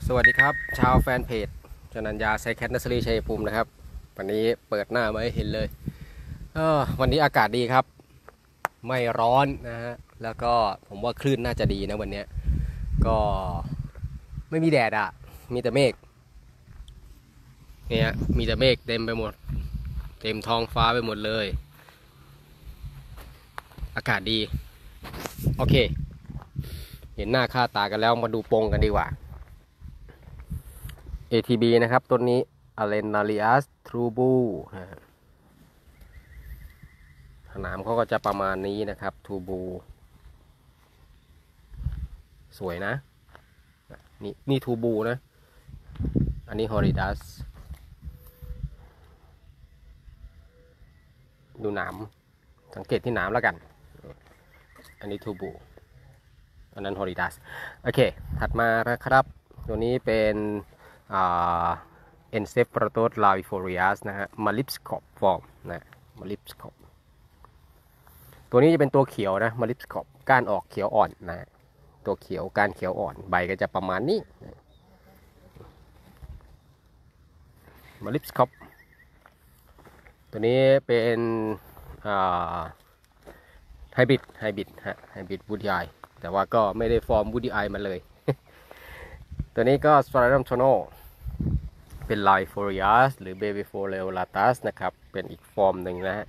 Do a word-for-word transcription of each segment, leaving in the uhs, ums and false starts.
สวัสดีครับชาวแฟนเพจชนัญญาไซแคทนัสรีชัยภูมินะครับวันนี้เปิดหน้ามาให้เห็นเลยวันนี้อากาศดีครับไม่ร้อนนะฮะแล้วก็ผมว่าคลื่นน่าจะดีนะวันนี้ก็ไม่มีแดดอ่ะมีแต่เมฆเนี่ยมีแต่เมฆเต็มไปหมดเต็มท้องฟ้าไปหมดเลยอากาศดีโอเคเห็นหน้าค่าตากันแล้วมาดูปงกันดีกว่า เอ ที บี นะครับต้นนี้ Arenarius trubu สนามเขาก็จะประมาณนี้นะครับ trubu สวยนะนี่นี่ trubu นะอันนี้ horridus ดูหนามสังเกตที่หนามแล้วกันอันนี้ trubu อันนั้น horridus โอเคถัดมานะครับตัวนี้เป็นEncephalotus lavifolius นะฮะ Malipscop form นะ Malipscop ตัวนี้จะเป็นตัวเขียวนะ Malipscop ก้านออกเขียวอ่อนนะตัวเขียวก้านเขียวอ่อนใบก็จะประมาณนี้ Malipscop ตัวนี้เป็นไฮบริดไฮบริดฮะไฮบริดวูดไอแต่ว่าก็ไม่ได้ฟอร์มวูดไอมาเลย ตัวนี้ก็ Stradum tonoเป็น Lifolius หรือ Bevifoleolatus นะครับเป็นอีกฟอร์มหนึ่งนะฮะ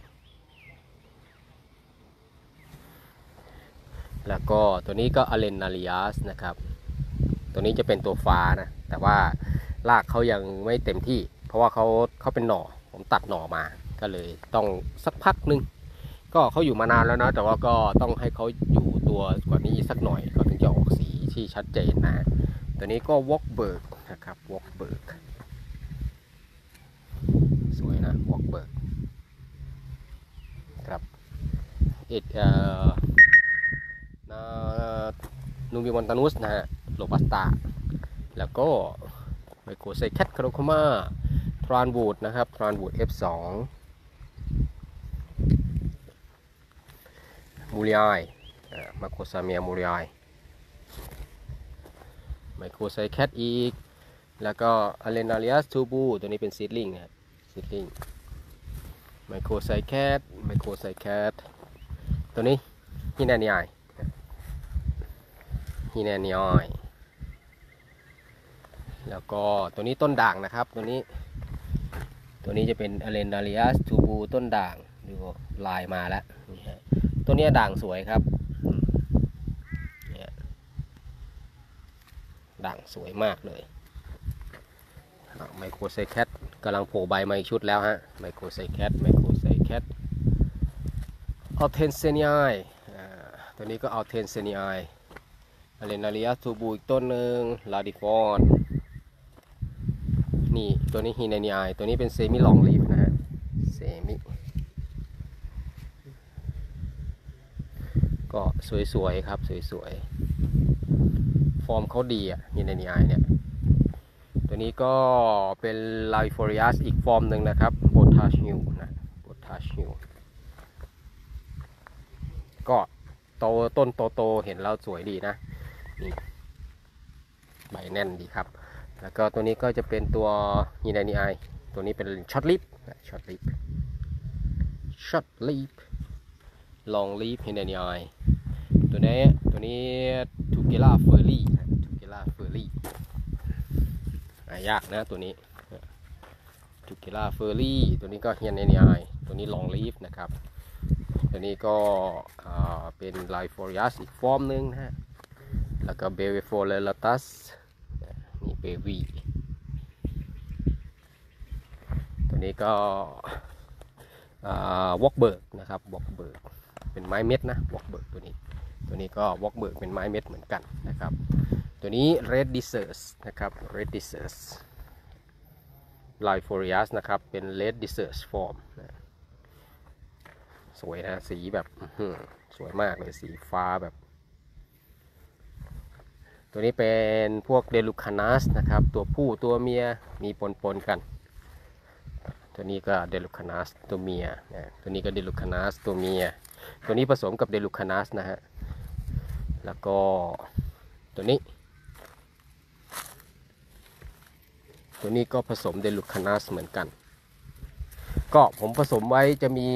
แล้วก็ตัวนี้ก็ Arenarius นะครับตัวนี้จะเป็นตัวฟ้านะแต่ว่ารากเขายังไม่เต็มที่เพราะว่าเขาเขาเป็นหน่อผมตัดหน่อมาก็เลยต้องสักพักนึงก็เขาอยู่มานานแล้วนะแต่ว่าก็ต้องให้เขาอยู่ตัวกว่านี้สักหน่อยก็ถึงจะออกสีที่ชัดเจนนะตัวนี้ก็ Wartburg นะครับ Wartburgสวยนะวอล์กเบิร์กครับเอ็ดเอ่อนูบิมอนตานุสนะฮะโรบัสตาแล้วก็ไมโครไซแคทคาโรโคมาทรานวูดนะครับทรานวูด เอฟ สอง มูริไอมาโคซาเมียมูริไอไมโครไซแคทอีกแล้วก็ Arenarius trubu ตัวนี้เป็นซีดลิงนะซีดลิงไมโครไซแคทไมโครไซแคทตัวนี้ฮินานีไอฮินานีไอแล้วก็ตัวนี้ต้นด่างนะครับตัวนี้ตัวนี้จะเป็น Arenarius trubu ต้นด่างดูลายมาแล้วตัวนี้ด่างสวยครับด่างสวยมากเลยไมโครไซแคทกำลังโผล่ใบมาอีกชุดแล้วฮะไมโครไซแคทไมโครไซแคทอัลเทนเซเนียตัวนี้ก็อัลเทนเซเนียอเรนาริอัสทูบูอีกต้นหนึ่งลาดิฟอนนี่ตัวนี้ฮีนานีไอตัวนี้เป็นเซมิลองลีฟนะฮะเซมิก็สวยๆครับสวยๆฟอร์มเขาดีอ่ะฮีนานีไอเนี่ยตัวนี้ก็เป็น Lifolius อีกฟอร์มหนึ่งนะครับ Potassium นะ Potassium ก็โตต้นโตๆเห็นแล้วสวยดีนะนี่ใบแน่นดีครับแล้วก็ตัวนี้ก็จะเป็นตัว Hinanii ตัวนี้เป็น Short Leaf Short Leaf Short Leaf Long Leaf Hinanii ตัวนี้ตัวนี้ Tugela Furley Tugela Furleyยากนะตัวนี้ทูเกล่าเฟอร์รี่ตัวนี้ก็เฮียนเนเนียตัวนี้ลองลีฟนะครับตัวนี้ก็เป็นไลฟอริอัสอีกฟอร์มหนึ่งนะฮะแล้วก็เบวิโฟเลลตัสนี่เบวีตัวนี้ก็วอล์กเบิร์กนะครับวอล์กเบิร์กเป็นไม้เม็ดนะวอล์กเบิร์กตัวนี้ตัวนี้ก็วอล์กเบิร์กเป็นไม้เม็ดเหมือนกันนะครับตัวนี้ Red Deserts นะครับ Red Deserts Lifolius นะครับเป็น Red Deserts form นะสวยนะสีแบบสวยมากเลยสีฟ้าแบบตัวนี้เป็นพวก Delucanus นะครับตัวผู้ตัวเมียมีปนๆกันตัวนี้ก็ Delucanus ตัวเมียนะตัวนี้ก็ Delucanus ตัวเมียตัวนี้ผสมกับ Delucanus นะฮะแล้วก็ตัวนี้ตัวนี้ก็ผสมเดลูคานัสเหมือนกันก็ผมผสมไว้จะมี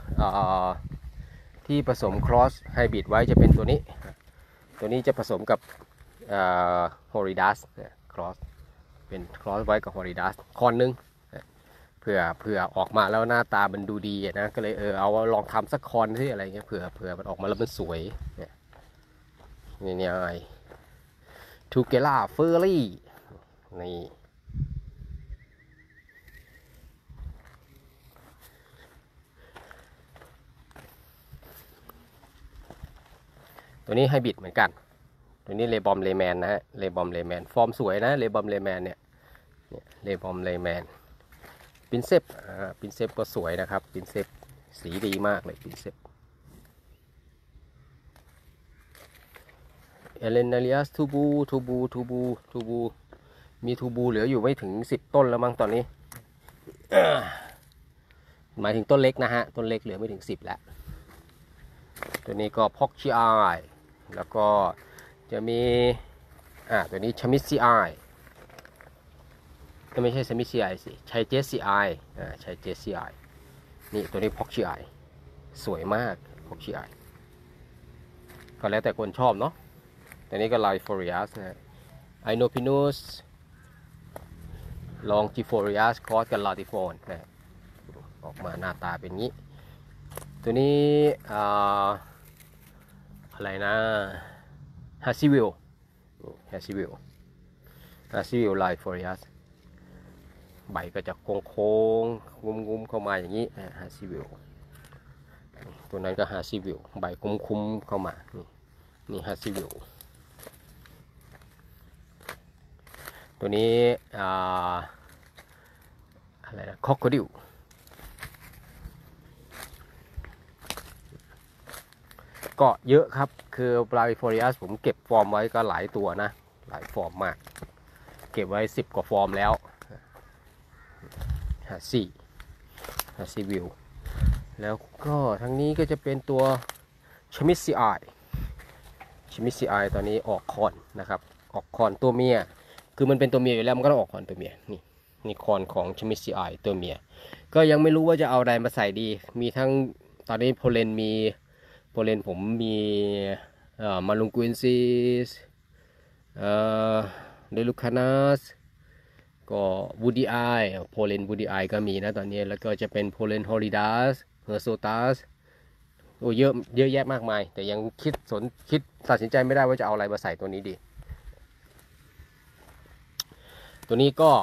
ที่ผสมครอสไฮบริดไว้จะเป็นตัวนี้ตัวนี้จะผสมกับฮอริดัสครอสเป็นครอสไว้กับฮอริดัสคอนนึงเผื่อเผื่อออกมาแล้วหน้าตามันดูดีนะก็เลยเออเอาลองทำสักคอนที่อะไรเงี้ยเผื่อเผื่อมันออกมาแล้วมันสวยเนี่ยนี่เนี่ยไอทูเกล่าเฟอร์รี่นี่ตัวนี้ไฮบริดเหมือนกันตัวนี้เลบอมเลแมนนะฮะเลบอมเลแมนฟอร์มสวยนะเลบอมเลแมนเนี่ยเลบอมเลแมนปินเซปอ่าปินเซปก็สวยนะครับปินเซปสีดีมากเลยปินเซปเอเลนาเลียสทูบูทูบูทูบูทูบูมีทูบูเหลืออยู่ไม่ถึงสิบต้นแล้วมั้งตอนนี้หมายถึงต้นเล็กนะฮะต้นเล็กเหลือไม่ถึงสิบแล้วตัวนี้ก็พ็อกชีไอแล้วก็จะมีอ่าตัวนี้ชมิซีไอไม่ใช่ชมิซีไอสิใช้เจสซีไออ่าใช้เจสซีไอนี่ตัวนี้พ็อกชีไอสวยมากพ็อกชีไอก็แล้วแต่คนชอบเนาะตัวนี้ก็ไลฟอริอัสนะไอโนพินุสลองจิฟอริอัสคอสกับลาติโฟนนะออกมาหน้าตาเป็นงี้ตัวนี้อ่าอะไรนะฮัสซิวิลฮัสซิวิลฮัสซิวิลไลฟอริอัสใบก็จะโค้งโค้งงุ้มงุ้มเข้ามาอย่างนี้ฮัสซิวิลตัวนั้นก็ฮัสซิวิลใบคุ้มคุ้มเข้ามานี่นี่ฮัสซิวิลตัวนี้อ่าอะไรนะคอกโคดิลก็เยอะครับคือปลาฟอริอัสผมเก็บฟอร์มไว้ก็หลายตัวนะหลายฟอร์มมากเก็บไว้สิบกว่าฟอร์มแล้วฮาซี่ฮาซี่วิวแล้วก็ทางนี้ก็จะเป็นตัวชมิซีไอชมิซีไอตอนนี้ออกคอนนะครับออกคอนตัวเมียคือมันเป็นตัวเมียอยู่แล้วมันก็ต้องออกคอนตัวเมียนี่นี่คอนของชมิซีไอตัวเมียก็ยังไม่รู้ว่าจะเอาอะไรมาใส่ดีมีทั้งตอนนี้โพเลนมีโพเลนผมมีมาลุงกุอินซีสเดลูคานัสก็วูดี้ไอโพเลนวูดี้ไอก็มีนะตอนนี้แล้วก็จะเป็นโพเลนฮอริดัสเฮอร์โซตัสโอ้เยอะเยอะแยะมากมายแต่ยังคิดสนคิดตัดสินใจไม่ได้ว่าจะเอาอะไรมาใส่ตัวนี้ดีตัวนี้ก็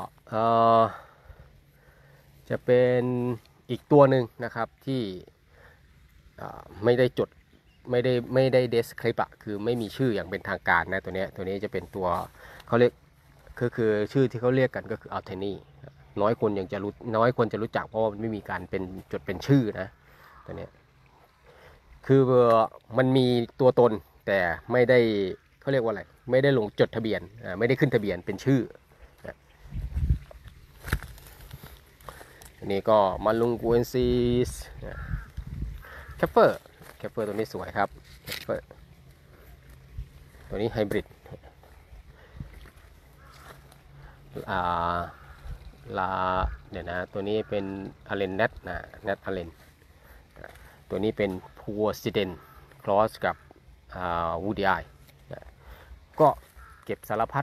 จะเป็นอีกตัวหนึ่งนะครับที่ไม่ได้จดไม่ได้ไม่ได้เดสคริปอะคือไม่มีชื่ออย่างเป็นทางการนะตัวนี้ตัวนี้จะเป็นตัวเขาเรียกคือคือชื่อที่เขาเรียกกันก็คืออัลเทนีน้อยคนยังจะรู้น้อยคนจะรู้จักเพราะว่ามันไม่มีการเป็นจดเป็นชื่อนะตัวนี้คือมันมีตัวตนแต่ไม่ได้เขาเรียกว่าอะไรไม่ได้ลงจดทะเบียนไม่ได้ขึ้นทะเบียนเป็นชื่ออันนี้ก็มาลุงกูเอนซีสแคปเปอร์แคปเปอร์ตัวนี้สวยครับแคปเปอร์ตัวนี้ไฮบริดอ่าลาเดี๋ยวนะตัวนี้เป็นอาเลนเนตนะเนตอาเลนตัวนี้เป็นพัวซิเดนคลอสกับวูดี้ไอก็เก็บสารพัด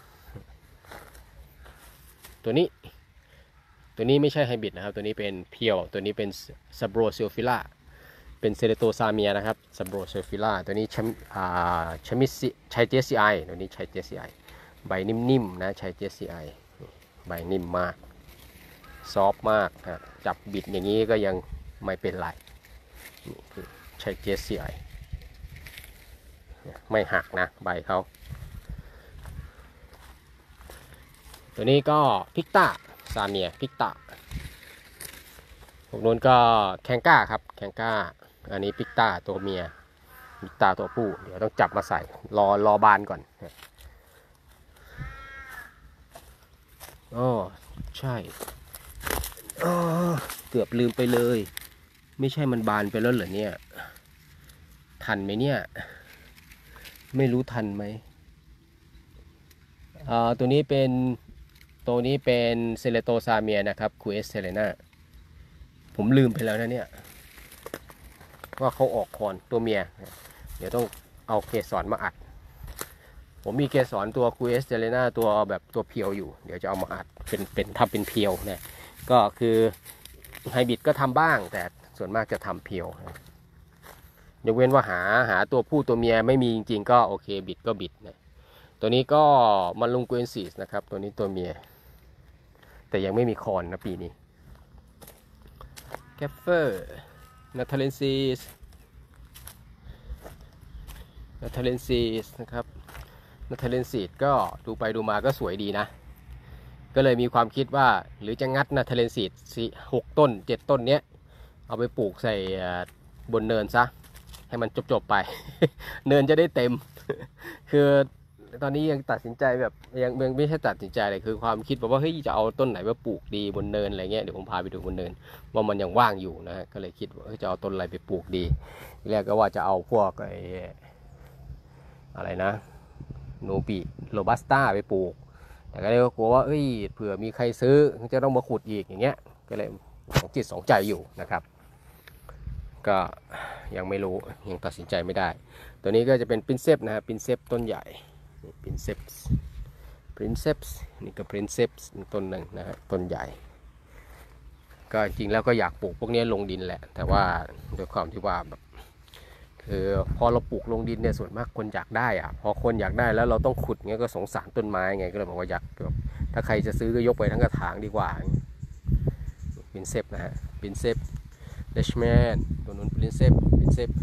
ตัวนี้ตัวนี้ไม่ใช่ไฮบริดนะครับตัวนี้เป็นเพียวตัวนี้เป็นซับโรซิลฟิล่าเป็นเซเลโตซาเมียนะครับซับโรซิลฟิล่าตัวนี้ชมิซิใช้ เจ ซี ไอ ตัวนี้ใช้ เจ ซี ไอ ใบนิ่มๆนะใช้ เจ ซี ไอ ใบนิ่มมากซอฟมากครับจับบิดอย่างนี้ก็ยังไม่เป็นไรนี่คือใช้ เจ ซี ไอ ไม่หักนะใบเขาตัวนี้ก็พิกตาซาเมียพิกตาพวกนู้นก็แคนก้าครับแคนก้าอันนี้พิกตาตัวเมียพิกตาตัวผู้เดี๋ยวต้องจับมาใส่รอรอบานก่อนอ๋อใช่อ๋อเกือบลืมไปเลยไม่ใช่มันบานไปแล้วเหรอเนี่ยทันไหมเนี่ยไม่รู้ทันไหมอ่าตัวนี้เป็นตัวนี้เป็นเซเลโตซาเมียนะครับคูเอสเซเลนาผมลืมไปแล้วนะเนี่ยว่าเขาออกคอนตัวเมียเดี๋ยวต้องเอาเกสรมาอัดผมมีเกสรตัวคูเอสเซเลนาตัวแบบตัวเพียวอยู่เดี๋ยวจะเอามาอัดเป็นเป็นทำเป็นเพียวนะก็คือไฮบริดก็ทำบ้างแต่ส่วนมากจะทำเพียวยกเว้นว่าหาหาตัวผู้ตัวเมียไม่มีจริงๆก็โอเคบิดก็บิดนะตัวนี้ก็มันลุงเกวนซีสนะครับตัวนี้ตัวเมียแต่ยังไม่มีคอนนะปีนี้แกฟเฟอร์นาทาเลนซีสนาทาเลนซีสนะครับนาทาเลนซีสก็ดูไปดูมาก็สวยดีนะก็เลยมีความคิดว่าหรือจะงัดนาทาเลนซีสหกต้นเจ็ดต้นเนี้ยเอาไปปลูกใส่บนเนินซะให้มันจบๆไป เนินจะได้เต็ม คือตอนนี้ยังตัดสินใจแบบยังยังไม่ใช่ตัดสินใจเลยคือความคิดแบบว่าเฮ้ยจะเอาต้นไหนมาปลูกดีบนเนินอะไรเงี้ยเดี๋ยวผมพาไปดูบนเนินว่ามันยังว่างอยู่นะก็เลยคิดว่าจะเอาต้นอะไรไปปลูกดีทีแรกก็ว่าจะเอาพวกไอ้อะไรนะโนบิโรบัสต้าไปปลูกแต่ก็เลยกลัวว่าเอ้ยเผื่อมีใครซื้อจะต้องมาขุดอีกอย่างเงี้ยก็เลยสองจิตสองใจอยู่นะครับก็ยังไม่รู้ยังตัดสินใจไม่ได้ตัวนี้ก็จะเป็นปรินเซปนะครับปรินเซปต้นใหญ่ปรินเซปปรินเซปนี่ก็ปรินเซปต้นหนึ่งนะฮะต้นใหญ่ก็จริงแล้วก็อยากปลูกพวกนี้ลงดินแหละแต่ว่าด้วยความที่ว่าแบบคือพอเราปลูกลงดินเนี่ยส่วนมากคนอยากได้อะพอคนอยากได้แล้วเราต้องขุดเงี้ยก็สงสารต้นไม้ไงก็เลยบอกว่าอยากแบบถ้าใครจะซื้อก็ยกไปทั้งกระถางดีกว่าปรินเซปนะฮะปรินเซปเลชแมนตัวนู้นปรินเซปปรินเซป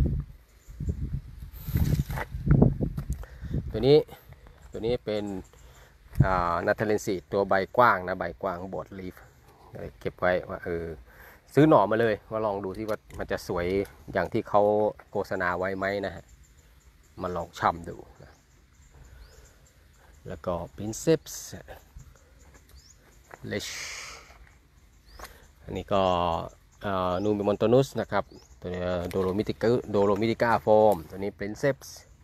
ตัวนี้ตัวนี้เป็นนาทาเลนซีตัวใบกว้างนะใบกว้างบดลีฟเก็บไว้ว่าเออซื้อหน่อมาเลยว่าลองดูซิว่ามันจะสวยอย่างที่เขาโฆษณาไว้ไหมนะฮะมาลองชำดูนะแล้วก็ปรินเซปเลชอันนี้ก็นูมิมอนโตนุสนะครับตัวนี้โดโลมิติกโดโลมิติก้าโฟมตัวนี้ปรินเซป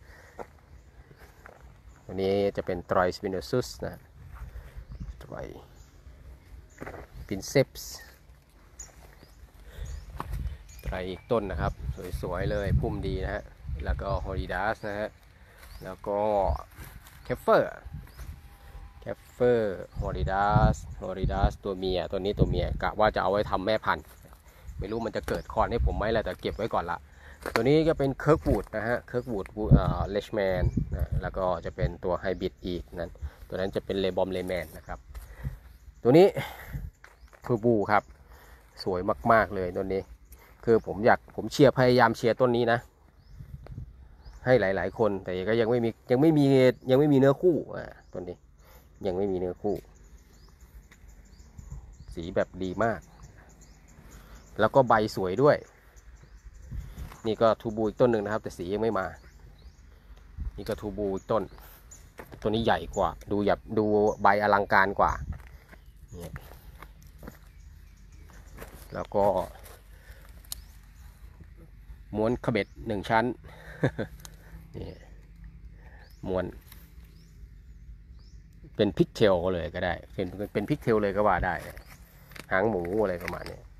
ตัวนี้จะเป็นไตรสปิโนซุสนะไตรปรินเซปไตรอีกต้นนะครับสวยๆเลยพุ่มดีนะฮะแล้วก็ฮอริดัสนะฮะแล้วก็แคฟเฟอร์แคฟเฟอร์ฮอริดัสฮอริดัสตัวเมียตัวนี้ตัวเมียกะว่าจะเอาไว้ทำแม่พันธุ์ไม่รู้มันจะเกิดคอนให้ผมไหมแหละแต่เก็บไว้ก่อนละตัวนี้ก็เป็นเคิร์กวูดนะฮะเคิร์กวูดเอ่อเลชแมนนะแล้วก็จะเป็นตัวไฮบริดอีกนั้นตัวนั้นจะเป็นเลบอมเลแมนนะครับตัวนี้คือบูครับสวยมากๆเลยตัวนี้คือผมอยากผมเชียร์พยายามเชียร์ต้นนี้นะให้หลายๆคนแต่ก็ยังไม่มียังไม่มียังไม่มีเนื้อคู่อ่าต้นนี้ยังไม่มีเนื้อคู่สีแบบดีมากแล้วก็ใบสวยด้วยนี่ก็ทูบูอีกต้นหนึ่งนะครับแต่สียังไม่มานี่ก็ทูบูอีกต้นตัวนี้ใหญ่กว่าดูหยับดูใบอลังการกว่าเนี่ยแล้วก็ม้วนขเบ็ดหนึ่งชั้นนี่ม้วนเป็นพิกเทลเลยก็ได้เป็นเป็นพิกเทลเลยก็ว่าได้หางหมูอะไรประมาณนี้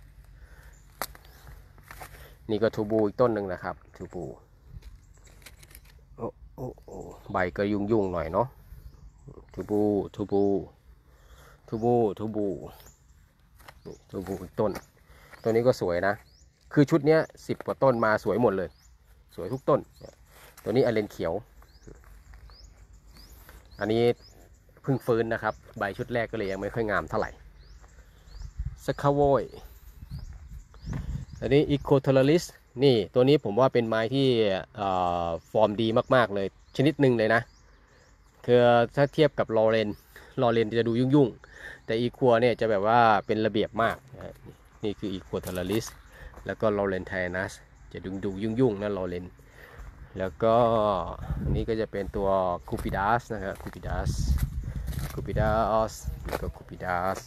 นี่ก็ทูบูอีกต้นหนึ่งนะครับทูบูโอ้โอ้โอ้ใบก็ยุ่งยุ่งหน่อยเนาะทูบูทูบูทูบูทูบูทูบูอีกต้นตัวนี้ก็สวยนะคือชุดเนี้ยสิบกว่าต้นมาสวยหมดเลยสวยทุกต้นตัวนี้อเลนเขียวอันนี้เพิ่งฟื้นนะครับใบชุดแรกก็เลยยังไม่ค่อยงามเท่าไหร่สคาโวยอันนี้อีโคเทอร์ลิสนี่ตัวนี้ผมว่าเป็นไม้ที่ฟอร์มดีมากๆเลยชนิดหนึ่งเลยนะคือถ้าเทียบกับลอเรนลอเรนจะดูยุ่งๆแต่อีคัวเนี่ยจะแบบว่าเป็นระเบียบมากนี่คืออีโคเทอร์ลิสแล้วก็ลอเรนไทนัสจะดูดูยุ่งๆนะลอเรนแล้วก็อันนี้ก็จะเป็นตัวคูปิดัสนะครับคูปิดัสคูปิดัสแล้วก็คูปิดัส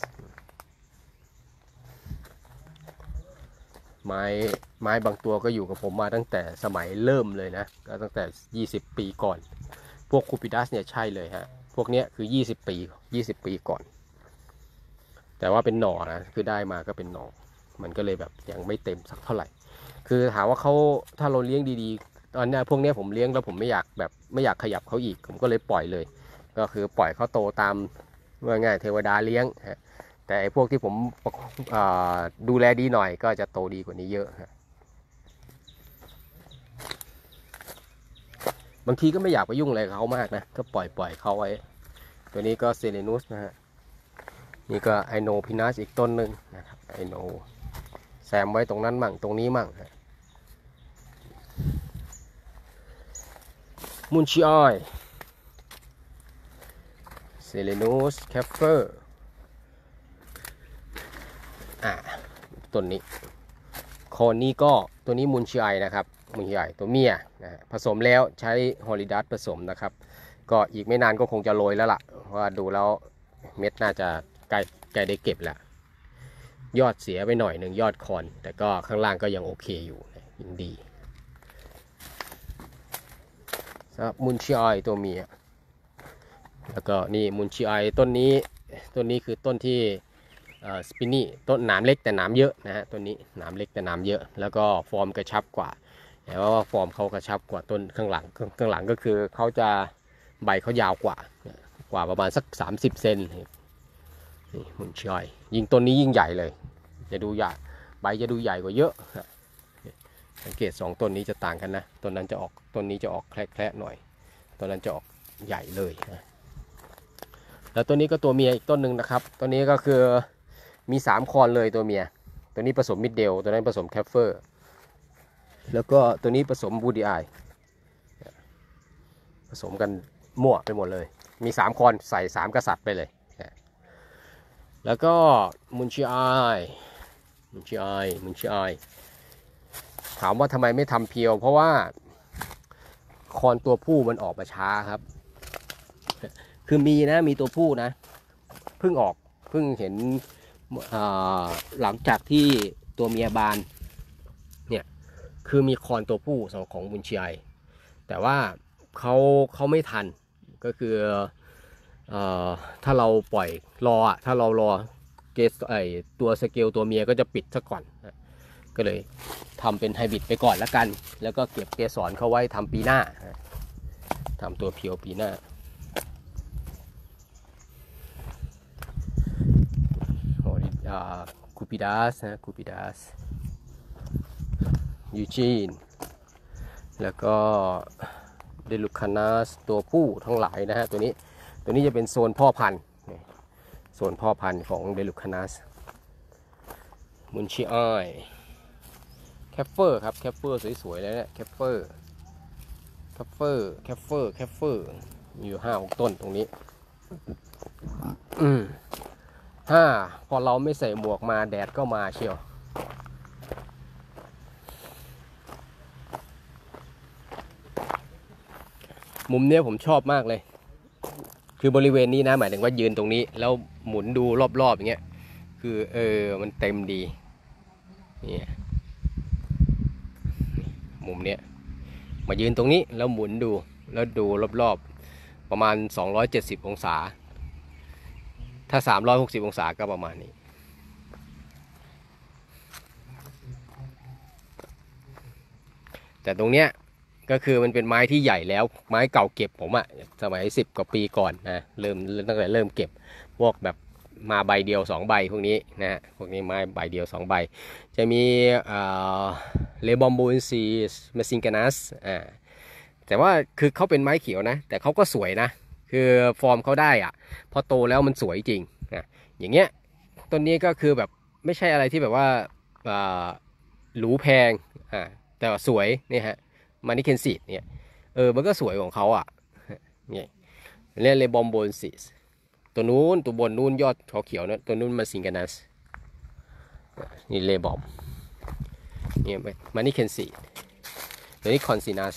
ไม้ไม้บางตัวก็อยู่กับผมมาตั้งแต่สมัยเริ่มเลยนะก็ตั้งแต่ยี่สิบปีก่อนพวกคูปิดัสเนี่ยใช่เลยฮะพวกเนี้ยคือยี่สิบปียี่สิบปีก่อนแต่ว่าเป็นหน่อนะคือได้มาก็เป็นหน่อมันก็เลยแบบยังไม่เต็มสักเท่าไหร่คือถามว่าเขาถ้าเราเลี้ยงดีๆตอนนี้พวกนี้ผมเลี้ยงแล้วผมไม่อยากแบบไม่อยากขยับเขาอีกผมก็เลยปล่อยเลยก็คือปล่อยเขาโตตามว่าง่ายเทวดาเลี้ยงฮะแต่พวกที่ผมดูแลดีหน่อยก็จะโตดีกว่านี้เยอะฮะบางทีก็ไม่อยากไปยุ่งอะไรกับเขามากนะก็ปล่อยปล่อยเขาไว้ตัวนี้ก็เซเลนุสนะฮะนี่ก็ไอโนพินัสอีกต้นหนึ่งนะครับไอโนแซมไว้ตรงนั้นมั่งตรงนี้มั่งมุนชิออยเซเลนุสแคฟเฟอร์อ่าต้นนี้โคนนี้ก็ตัวนี้มุนชิออยนะครับมุนชิออยตัวเมียนะผสมแล้วใช้ฮอลิดัสผสมนะครับก็อีกไม่นานก็คงจะโรยแล้วล่ะเพราะว่าดูแล้วเม็ดน่าจะใกล้ใกล้ได้เก็บแล้วยอดเสียไปหน่อยหนึ่งยอดคอนแต่ก็ข้างล่างก็ยังโอเคอยู่ยังดีสำหรับมุนชิออยตัวเมียแล้วก็นี่มุนชิออยต้นนี้ต้นนี้คือต้นที่สปินี่ต้นหนามเล็กแต่หนามเยอะนะฮะต้นนี้หนามเล็กแต่หนามเยอะแล้วก็ฟอร์มกระชับกว่าแต่ว่าฟอร์มเขากระชับกว่าต้นข้างหลังข้างหลังก็คือเขาจะใบเขายาวกว่ากว่าประมาณสักสามสิบเซนนี่มุนชิออยยิ่งต้นนี้ยิ่งใหญ่เลยจะดูใหญ่ใบจะดูใหญ่กว่าเยอะสังเกตสองต้นนี้จะต่างกันนะต้นนั้นจะออกต้นนี้จะออกแคละๆหน่อยต้นนั้นจะออกใหญ่เลยนะแล้วตัวนี้ก็ตัวเมียอีกต้นหนึ่งนะครับตัวนี้ก็คือมีสามคอนเลยตัวเมียตัวนี้ผสมมิดเดลตัวนั้นผสมแคฟเฟอร์แล้วก็ตัวนี้ผสมบูดีไอผสมกันมั่วไปหมดเลยมีสามคอนใส่สามกษัตริย์ไปเลยแล้วก็มุนชิออยมุนชิออยมุนชิออยถามว่าทำไมไม่ทำเพียวเพราะว่าคอนตัวผู้มันออกมาช้าครับคือมีนะมีตัวผู้นะเพิ่งออกเพิ่งเห็นหลังจากที่ตัวเมียบานเนี่ยคือมีคอนตัวผู้สองของมุนชิออยแต่ว่าเขาเขาไม่ทันก็คือถ้าเราปล่อยรอถ้าเรารอเกสไอตัวสเกลตัวเมียก็จะปิดซะก่อนก็เลยทำเป็นไฮบริดไปก่อนแล้วกันแล้วก็เก็บเกสรเขาไว้ทำปีหน้าทำตัวเพียวปีหน้าคูปิดัสนะคูปิดัสยูจีนแล้วก็เดลูคานัสตัวผู้ทั้งหลายนะฮะตัวนี้ตัวนี้จะเป็นโซนพ่อพันธุ์โซนพ่อพันธุ์ของเดลูคานัสมุนชิออยแคฟเฟอร์ครับแคฟเฟอร์สวยๆเลยนะแคฟเฟอร์แคฟเฟอร์แคฟเฟอร์แคฟเฟอร์อยู่ห้าหกต้นตรงนี้อืมห้าพอเราไม่ใส่หมวกมาแดดก็มาเชียวมุมเนี้ยผมชอบมากเลยคือบริเวณนี้นะหมายถึงว่ายืนตรงนี้แล้วหมุนดูรอบๆอย่างเงี้ยคือเออมันเต็มดีนี่มุมเนี้ยมายืนตรงนี้แล้วหมุนดูแล้วดูรอบๆประมาณสองร้อยเจ็ดสิบองศาถ้าสามร้อยหกสิบองศาก็ประมาณนี้แต่ตรงเนี้ยก็คือมันเป็นไม้ที่ใหญ่แล้วไม้เก่าเก็บผมอะสมัยสิบกว่าปีก่อนนะเริ่มตั้งแต่เริ่มเก็บพวกแบบมาใบเดียวสองใบพวกนี้นะฮะพวกนี้ไม้ใบเดียวสองใบจะมีเลบอมบูนซีมาซิงกานัสอ่าแต่ว่าคือเขาเป็นไม้เขียวนะแต่เขาก็สวยนะคือฟอร์มเขาได้อ่ะพอโตแล้วมันสวยจริงนะอย่างเงี้ยต้นนี้ก็คือแบบไม่ใช่อะไรที่แบบว่าหรูแพงอ่าแต่ว่าสวยนี่ฮะมานิเคนซีดเนี่ยเออมันก็สวยของเขาอ่ะเนี่ยเรียกเลบอมโบนซีสตัวนู้นตัวบนนู้นยอดเขาเขียวนะตัวนู้นมาซิงกานัสนี่เลบอมเนี่ยมานิเคนซีดตัวนี้คอนซินัส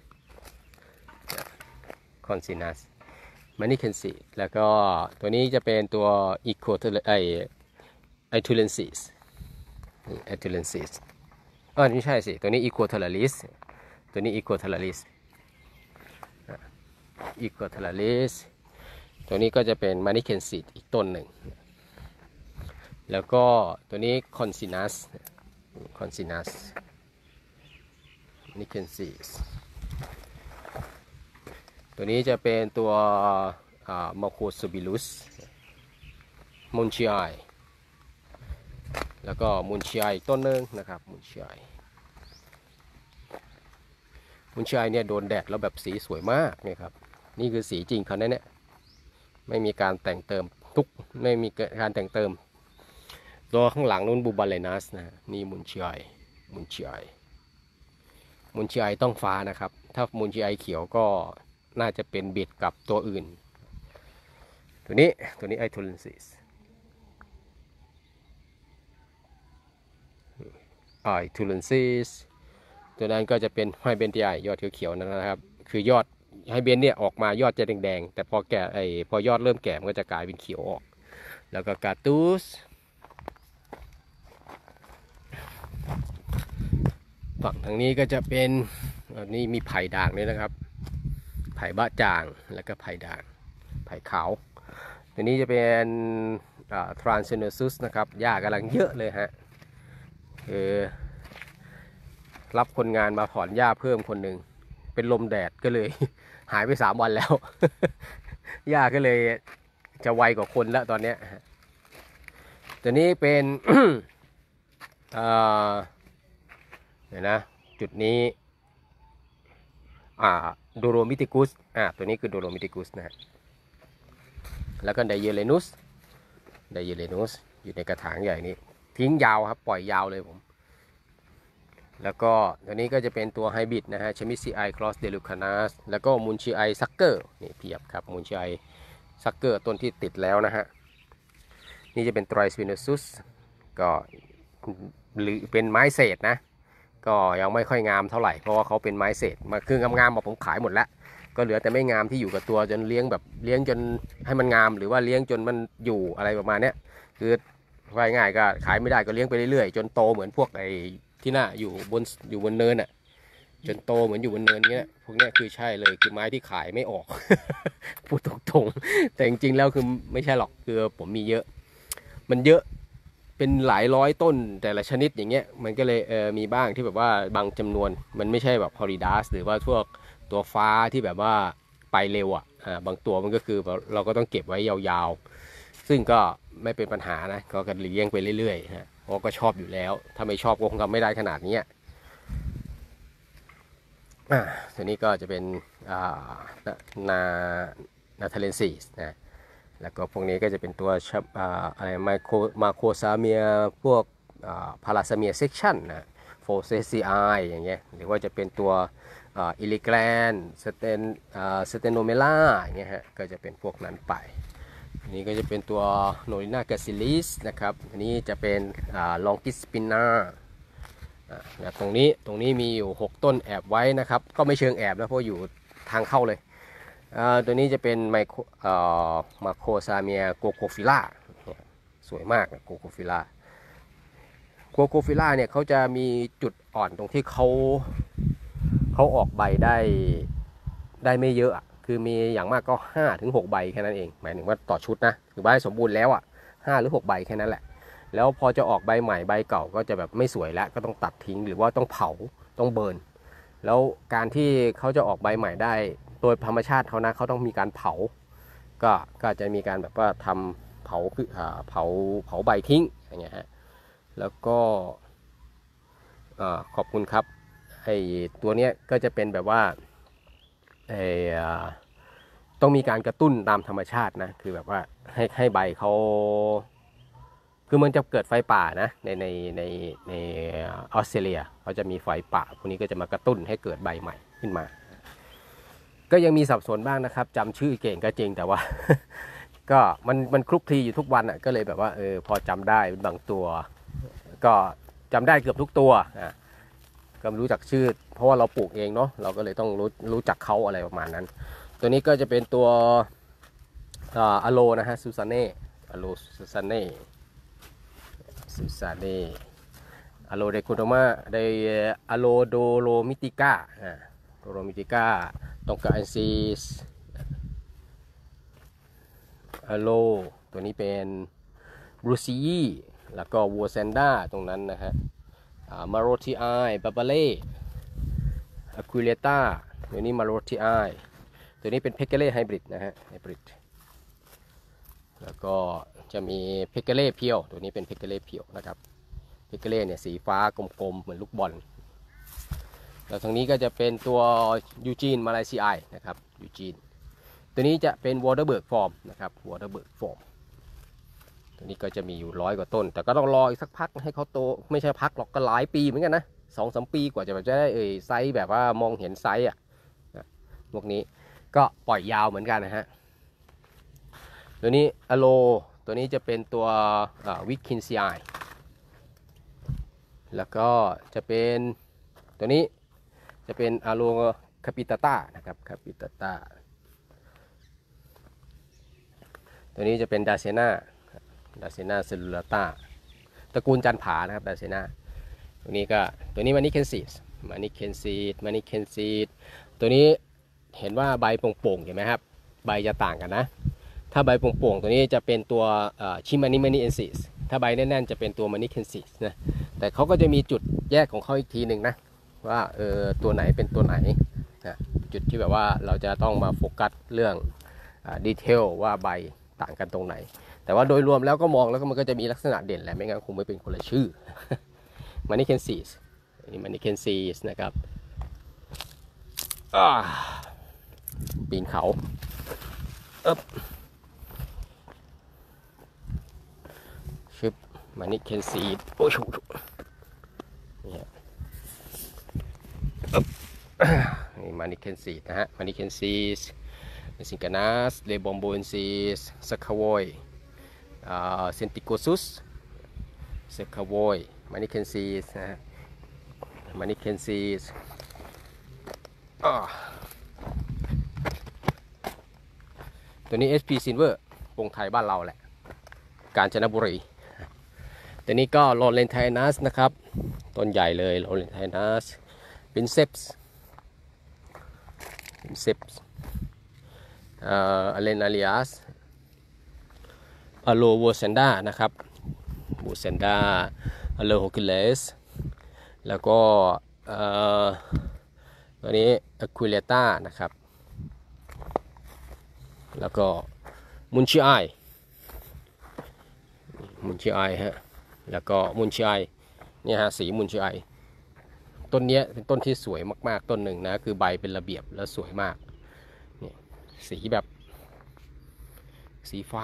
คอนซินัสมานิเคนซีดแล้วก็ตัวนี้จะเป็นตัวอีโคเทไอไอทูเลนซิสไอทูเลนซิสอ๋อไม่ใช่สิตัวนี้อีโคเทอร์ลิสตัวนี้อีโคเทอร์ลิสอีโคเทอร์ลิสตัวนี้ก็จะเป็นมานิเคนซีดอีกต้นหนึ่งแล้วก็ตัวนี้คอนซินัสคอนซินัสนิเคนซีดตัวนี้จะเป็นตัวมาโคสบิลุสมุนชิไอแล้วก็มุนชิไอต้นหนึ่งนะครับมุนชิไอมุนชิไอเนี่ยโดนแดดแล้วแบบสีสวยมากเนี่ยครับนี่คือสีจริงเขาเนี่ยไม่มีการแต่งเติมทุกไม่มีการแต่งเติมตัวข้างหลังนู้นบูบาเลนัสนะนี่มุนชิไอมุนชิไอมุนชิไอต้องฟ้านะครับถ้ามุนชิไอเขียวก็น่าจะเป็นเบียดกับตัวอื่นตัวนี้ตัวนี้ไอทูเลนซิสไอทูเลนซิสตัวนั้นก็จะเป็นไฮเบนที่ไอยอดเขียวๆนั่นนะครับคือยอดไฮเบนเนี่ยออกมายอดจะแดงๆแต่พอแก่ไอพอยอดเริ่มแก่มันก็จะกลายเป็นเขียวออกแล้วก็กาตูสฝั่งทางนี้ก็จะเป็นนี่มีไผ่ด่างด้วยนะครับไผ่บ้าจางแล้วก็ไผ่ด่างไผ่ขาวตัวนี้จะเป็นทรานเซเนซุสนะครับหญ้ากำลังเยอะเลยฮะคือรับคนงานมาถอนหญ้าเพิ่มคนหนึ่งเป็นลมแดดก็เลยหายไปสามวันแล้วหญ้าก็เลยจะไวกว่าคนแล้วตอนนี้ตัวนี้เป็นเดี๋ยวนะจุดนี้อ่าโดโรมิติกุสอ่าตัวนี้คือโดโรมิติกุสนะฮะแล้วก็ไดเยเลนุสไดเยเลนุสอยู่ในกระถางใหญ่นี้ทิ้งยาวครับปล่อยยาวเลยผมแล้วก็ตัวนี้ก็จะเป็นตัวไฮบริดนะฮะชมิซีไอครอสเดลูคานัสแล้วก็มูนชีไอซักเกอร์นี่เพียบครับมูนชีไอซักเกอร์ต้นที่ติดแล้วนะฮะนี่จะเป็นไตรสปินซุสก็หรือเป็นไม้เศษนะก็ยังไม่ค่อยงามเท่าไหร่เพราะว่าเขาเป็นไม้เศษมาคืองามๆบอกผมขายหมดแล้วก็เหลือแต่ไม่งามที่อยู่กับตัวจนเลี้ยงแบบเลี้ยงจนให้มันงามหรือว่าเลี้ยงจนมันอยู่อะไรประมาณนี้คือว่าง่ายก็ขายไม่ได้ก็เลี้ยงไปเรื่อยๆจนโตเหมือนพวกไอ้ที่น่าอยู่บนอยู่บนเนินอ่ะจนโตเหมือนอยู่บนเนินเงี้ยพวกนี้คือใช่เลยคือไม้ที่ขายไม่ออก พูดตรงๆแต่จริงๆแล้วคือไม่ใช่หรอกคือผมมีเยอะมันเยอะเป็นหลายร้อยต้นแต่ละชนิดอย่างเงี้ยมันก็เลยเออมีบ้างที่แบบว่าบางจำนวนมันไม่ใช่แบบฮอริดัสหรือว่าพวกตัวฟ้าที่แบบว่าไปเร็วอ่ะอ่าบางตัวมันก็คือเราก็ต้องเก็บไว้ยาวๆซึ่งก็ไม่เป็นปัญหานะก็กันเลี้ยงไปเรื่อยๆฮะเพราะก็ชอบอยู่แล้วถ้าไม่ชอบก็คงทำไม่ได้ขนาดนี้อ่าตัวนี้ก็จะเป็นอ่านานาทาเลนซีสนะแล้วก็พวกนี้ก็จะเป็นตัวอะไรไมโครมาโคซาเมียพวกพาราซาเมียเซกชันนะโฟเซซีไออย่างเงี้ยหรือว่าจะเป็นตัวอิลิแกรนสเตนสเตโนเมล่าอย่างเงี้ยฮะก็จะเป็นพวกนั้นไปอันนี้ก็จะเป็นตัวโนรินาเกซิลิสนะครับอันนี้จะเป็นลองกิสปินาแล้วตรงนี้ตรงนี้มีอยู่หกต้นแอบไว้นะครับก็ไม่เชิงแอบนะเพราะอยู่ทางเข้าเลยตัวนี้จะเป็นไมโครมาโคซาเมียโกโกฟิล่าสวยมากโกโกฟิล่าโกโกฟิล่าเนี่ยเขาจะมีจุดอ่อนตรงที่เขาเขาออกใบได้ได้ไม่เยอะคือมีอย่างมากก็ห้าถึงหกใบแค่นั้นเองหมายถึงว่าต่อชุดนะคือใบสมบูรณ์แล้วอ่ะห้าหรือหกใบแค่นั้นแหละแล้วพอจะออกใบใหม่ใบเก่าก็จะแบบไม่สวยแล้วก็ต้องตัดทิ้งหรือว่าต้องเผาต้องเบิร์นแล้วการที่เขาจะออกใบใหม่ได้โดยธรรมชาติเขานะเขาต้องมีการเผาก็ก็จะมีการแบบว่าทำเผาคือเผาเผาใบทิ้งอย่างเงี้ยฮะแล้วก็ขอบคุณครับไอ้ตัวเนี้ยก็จะเป็นแบบว่าไอ้ต้องมีการกระตุ้นตามธรรมชาตินะคือแบบว่าให้ให้ใบเขาคือมันจะเกิดไฟป่านะในในในในออสเตรเลียเขาจะมีไฟป่าพวกนี้ก็จะมากระตุ้นให้เกิดใบใหม่ขึ้นมาก็ยังมีสับสนบ้างนะครับจำชื่อเก่งก็จริงแต่ว่าก็มันมันคลุกคลีอยู่ทุกวันอ่ะก็เลยแบบว่าเออพอจำได้บางตัวก็จำได้เกือบทุกตัวอ่ะก็รู้จักชื่อเพราะว่าเราปลูกเองเนาะเราก็เลยต้องรู้รู้จักเขาอะไรประมาณนั้นตัวนี้ก็จะเป็นตัวอะโลนะฮะซูซาเน่อะโลซูซาเน่ซูซาเน่อะโลเดโคโดมาเดอะโลโดโลมิติก้าอ่าโดโลมิติก้าตองกาอันซีสอโลตัวนี้เป็นบรูซีแล้วก็วัวแซนด้าตรงนั้นนะฮะมาโรทีไอบาบาเล่อะควิเลต้าตัวนี้มาโรทีไอตัวนี้เป็นเพกเกเล่ไฮบริดนะฮะไฮบริดแล้วก็จะมีเพกเกเล่เพียวตัวนี้เป็นเพกเกเล่เพียวนะครับเพกเกเล่เนี่ยสีฟ้ากลมๆเหมือนลูกบอลแล้วทางนี้ก็จะเป็นตัวยูจีนมาลายซีไอนะครับยูจีนตัวนี้จะเป็นวอเตอร์เบิร์กฟอร์มนะครับวอเตอร์เบิร์กฟอร์มตัวนี้ก็จะมีอยู่ร้อยกว่าต้นแต่ก็ต้องรออีกสักพักให้เขาโตไม่ใช่พักหรอกก็หลายปีเหมือนกันนะสองสามปีกว่าจะแบบจะได้เอ่ยไซส์แบบว่ามองเห็นไซส์อ่ะพวกนี้ก็ปล่อยยาวเหมือนกันนะฮะตัวนี้อโลตัวนี้จะเป็นตัววิกคินซีไอแล้วก็จะเป็นตัวนี้จะเป็นอโลคาปิตาต้านะครับคาปิตาต้าตัวนี้จะเป็นดาเซนาดาเซนาเซลลูลาต้าตระกูลจันผานะครับดาเซนาตัวนี้ก็ตัวนี้มานิเคนซีดมานิเคนซีดมานิเคนซีดตัวนี้เห็นว่าใบโป่งๆเห็นไหมครับใบจะต่างกันนะถ้าใบโป่งๆตัวนี้จะเป็นตัวชิมานิมานิเอนซิสถ้าใบแน่นๆจะเป็นตัวมานิเคนซีดนะแต่เขาก็จะมีจุดแยกของเขาอีกทีหนึ่งนะว่าเออตัวไหนเป็นตัวไหนนะจุดที่แบบว่าเราจะต้องมาโฟกัสเรื่องดีเทลว่าใบต่างกันตรงไหนแต่ว่าโดยรวมแล้วก็มองแล้วก็มันก็จะมีลักษณะเด่นแหละไม่งั้นคงไม่เป็นคนละชื่อมานิเคนซีสนี่มานิเคนซีสนะครับปีนเขาเอ๊บชึบมานิเคนซีสโอ้ยนี่เอ๊บนี่มานิเคนซีสนะฮะมานิเคนซีสซิงกานัสเลบอมโบเอนซีสสคาวอยเซนติโกซุสสคาวอยมานิเคนซีสนะฮะมานิเคนซีสตัวนี้ เอส พี Silver วงไทยบ้านเราแหละกาญจนบุรีตัวนี้ก็โรเลนไทนัสนะครับต้นใหญ่เลยโรเลนไทนัสเป็นเซปส์เป็นเซปส์เอ่ออเลนาเลียสอโลโวเซนดานะครับโวเซนดาอโลโฮคิเลสแล้วก็เอ่อตัวนี้อะควิเลต้านะครับแล้วก็มุนชิไอมุนชิไอฮะแล้วก็มุนชิไอเนี่ยฮะสีมุนชิไอต้นนี้เป็นต้นที่สวยมากๆต้นหนึ่งนะคือใบเป็นระเบียบแล้วสวยมากนี่สีแบบสีฟ้า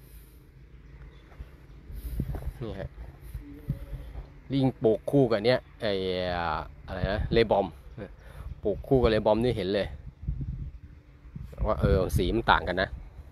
นี่ฮะลิงปลูกคู่กับเนี้ยไออะไรนะเลบอมปลูกคู่กับเลบอมนี่เห็นเลยว่าเออสีมันต่างกันนะ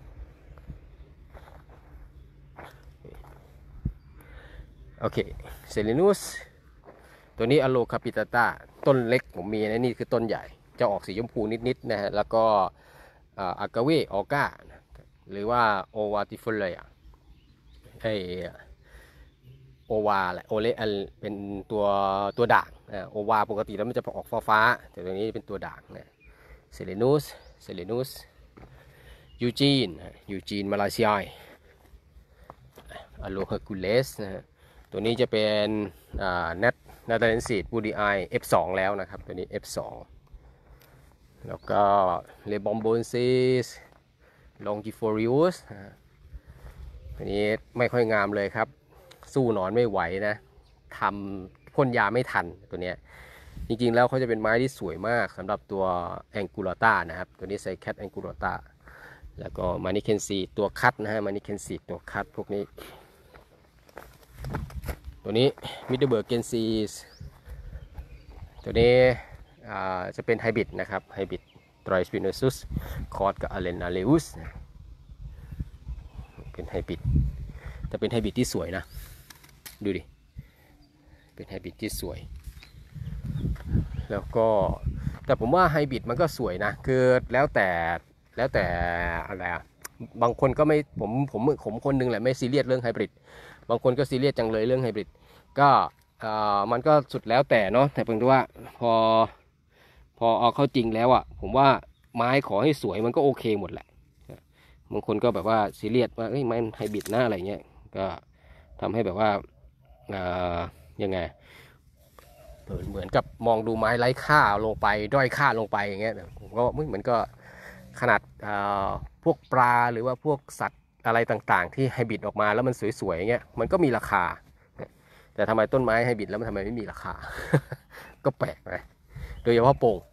โอเคเซเลนุสตัวนี้อโลคาปิตาต้าต้นเล็กผมมีนะนี่คือต้นใหญ่จะออกสีชมพูนิดๆนะฮะแล้วก็อากาเวออก้าหรือว่าโอวาติฟุลเลยอะไอโอวาแหละโอเลอันเป็นตัวตัวด่างโอวาปกติแล้วมันจะออกฟ้าๆแต่ตัวนี้เป็นตัวด่างนะเซเลนุสเซเลนุสยูจีนยูจีนมาลาเซียอโลเฮอร์คูเลสนะฮะตัวนี้จะเป็นเน็ตนาตาเลนซีดบูดีไอ เอฟ สอง แล้วนะครับตัวนี้ เอฟ สอง แล้วก็เลบอมโบนซิสลองจิโฟริอุสตัวนี้ไม่ค่อยงามเลยครับสู้หนอนไม่ไหวนะทำพ่นยาไม่ทันตัวนี้จริงๆแล้วเขาจะเป็นไม้ที่สวยมากสำหรับตัวแองกูลาต้านะครับตัวนี้ไซแคทแองกูลาต้าแล้วก็มานิเคนซีตัวคัดนะฮะมานิเคนซีตัวคัดพวกนี้ตัวนี้มิดเดิลเบิร์กเกนซีตัวนี้จะเป็นไฮบริดนะครับไฮบริดไตรสปิโนซุสคอร์ดกับอเลนาเลอุสเป็นไฮบริดแต่เป็นไฮบริดที่สวยนะดูดิเป็นไฮบริดที่สวยแล้วก็แต่ผมว่าไฮบริดมันก็สวยนะคือแล้วแต่แล้วแต่อะไรอะบางคนก็ไม่ผมผมผมคนนึงแหละไม่ซีเรียสเรื่องไฮบริดบางคนก็ซีเรียสจังเลยเรื่องไฮบริดก็มันก็สุดแล้วแต่เนาะแต่เพียงแต่ว่าพอพอเอาเข้าจริงแล้วอ่ะผมว่าไม้ขอให้สวยมันก็โอเคหมดแหละบางคนก็แบบว่าซีเรียสว่าเอ้ยมันไฮบริดนะอะไรเงี้ยก็ทำให้แบบว่าอ่ายังไงเหมือนเหมือนกับมองดูไม้ไร้ค่าลงไปด้อยค่าลงไปอย่างเงี้ยผมก็เหมือนก็ขนาดพวกปลาหรือว่าพวกสัตว์อะไรต่างๆที่ไฮบริดออกมาแล้วมันสวยๆอย่างเงี้ยมันก็มีราคาแต่ทำไมต้นไม้ไฮบริดแล้วมันทำไมไม่มีราคา ก็แปลกนะโดยเฉพาะโป่ง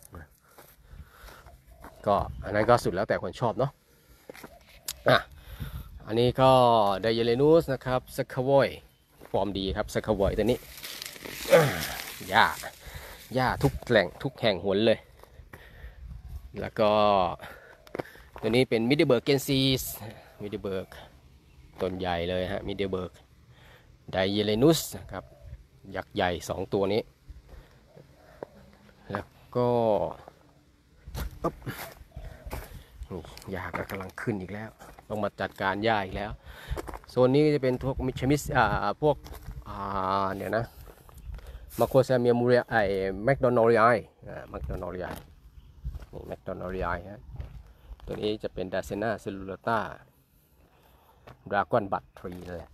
ก็อันนั้นก็สุดแล้วแต่คนชอบเนาะอ่ะอันนี้ก็ไดเยเลนูสนะครับสคาวอยฟอร์มดีครับสคาวอยตัวนี้หญ้าหญ้าทุกแหล่งทุกแห่งหนเลยแล้วก็ตัวนี้เป็นมิดเดิลเบิร์กเกนซีสมิดเดิลเบิร์กต้นใหญ่เลยฮะมิดเดิลเบิร์กไดเยเลนูสครับยักษ์ใหญ่สองตัวนี้แล้วก็หญ้าก็กำลังขึ้นอีกแล้วต้องมาจัดการหญ้าอีกแล้วโซนนี้จะเป็นพวกมิชมิสอ่าพวกอ่าเนี่ยนะมาโคซาเมียมูเรียไอแมคโดนัลด์ไออ่าแมคโดนัลด์ไอนี่แมคโดนัลด์ไอฮะตัวนี้จะเป็นดาเซนาเซลูลาต้าดราก้อนบัตทรีเลย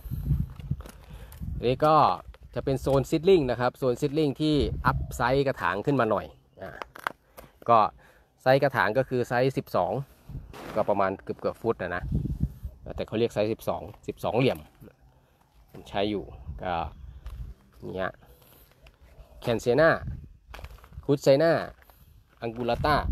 นี่ก็จะเป็นโซนซิดลิงนะครับโซนซิดลิงที่อัพไซส์กระถางขึ้นมาหน่อยอ่าก็ไซส์กระถางก็คือไซส์สิบสองก็ประมาณเกือบเกือบฟุตนะนะแต่เขาเรียกไซส์สิบสอง สิบสองเหลี่ยมใช้อยู่ก็เนี่ยแคนเซนาคุดไซนาอังกูลาต้า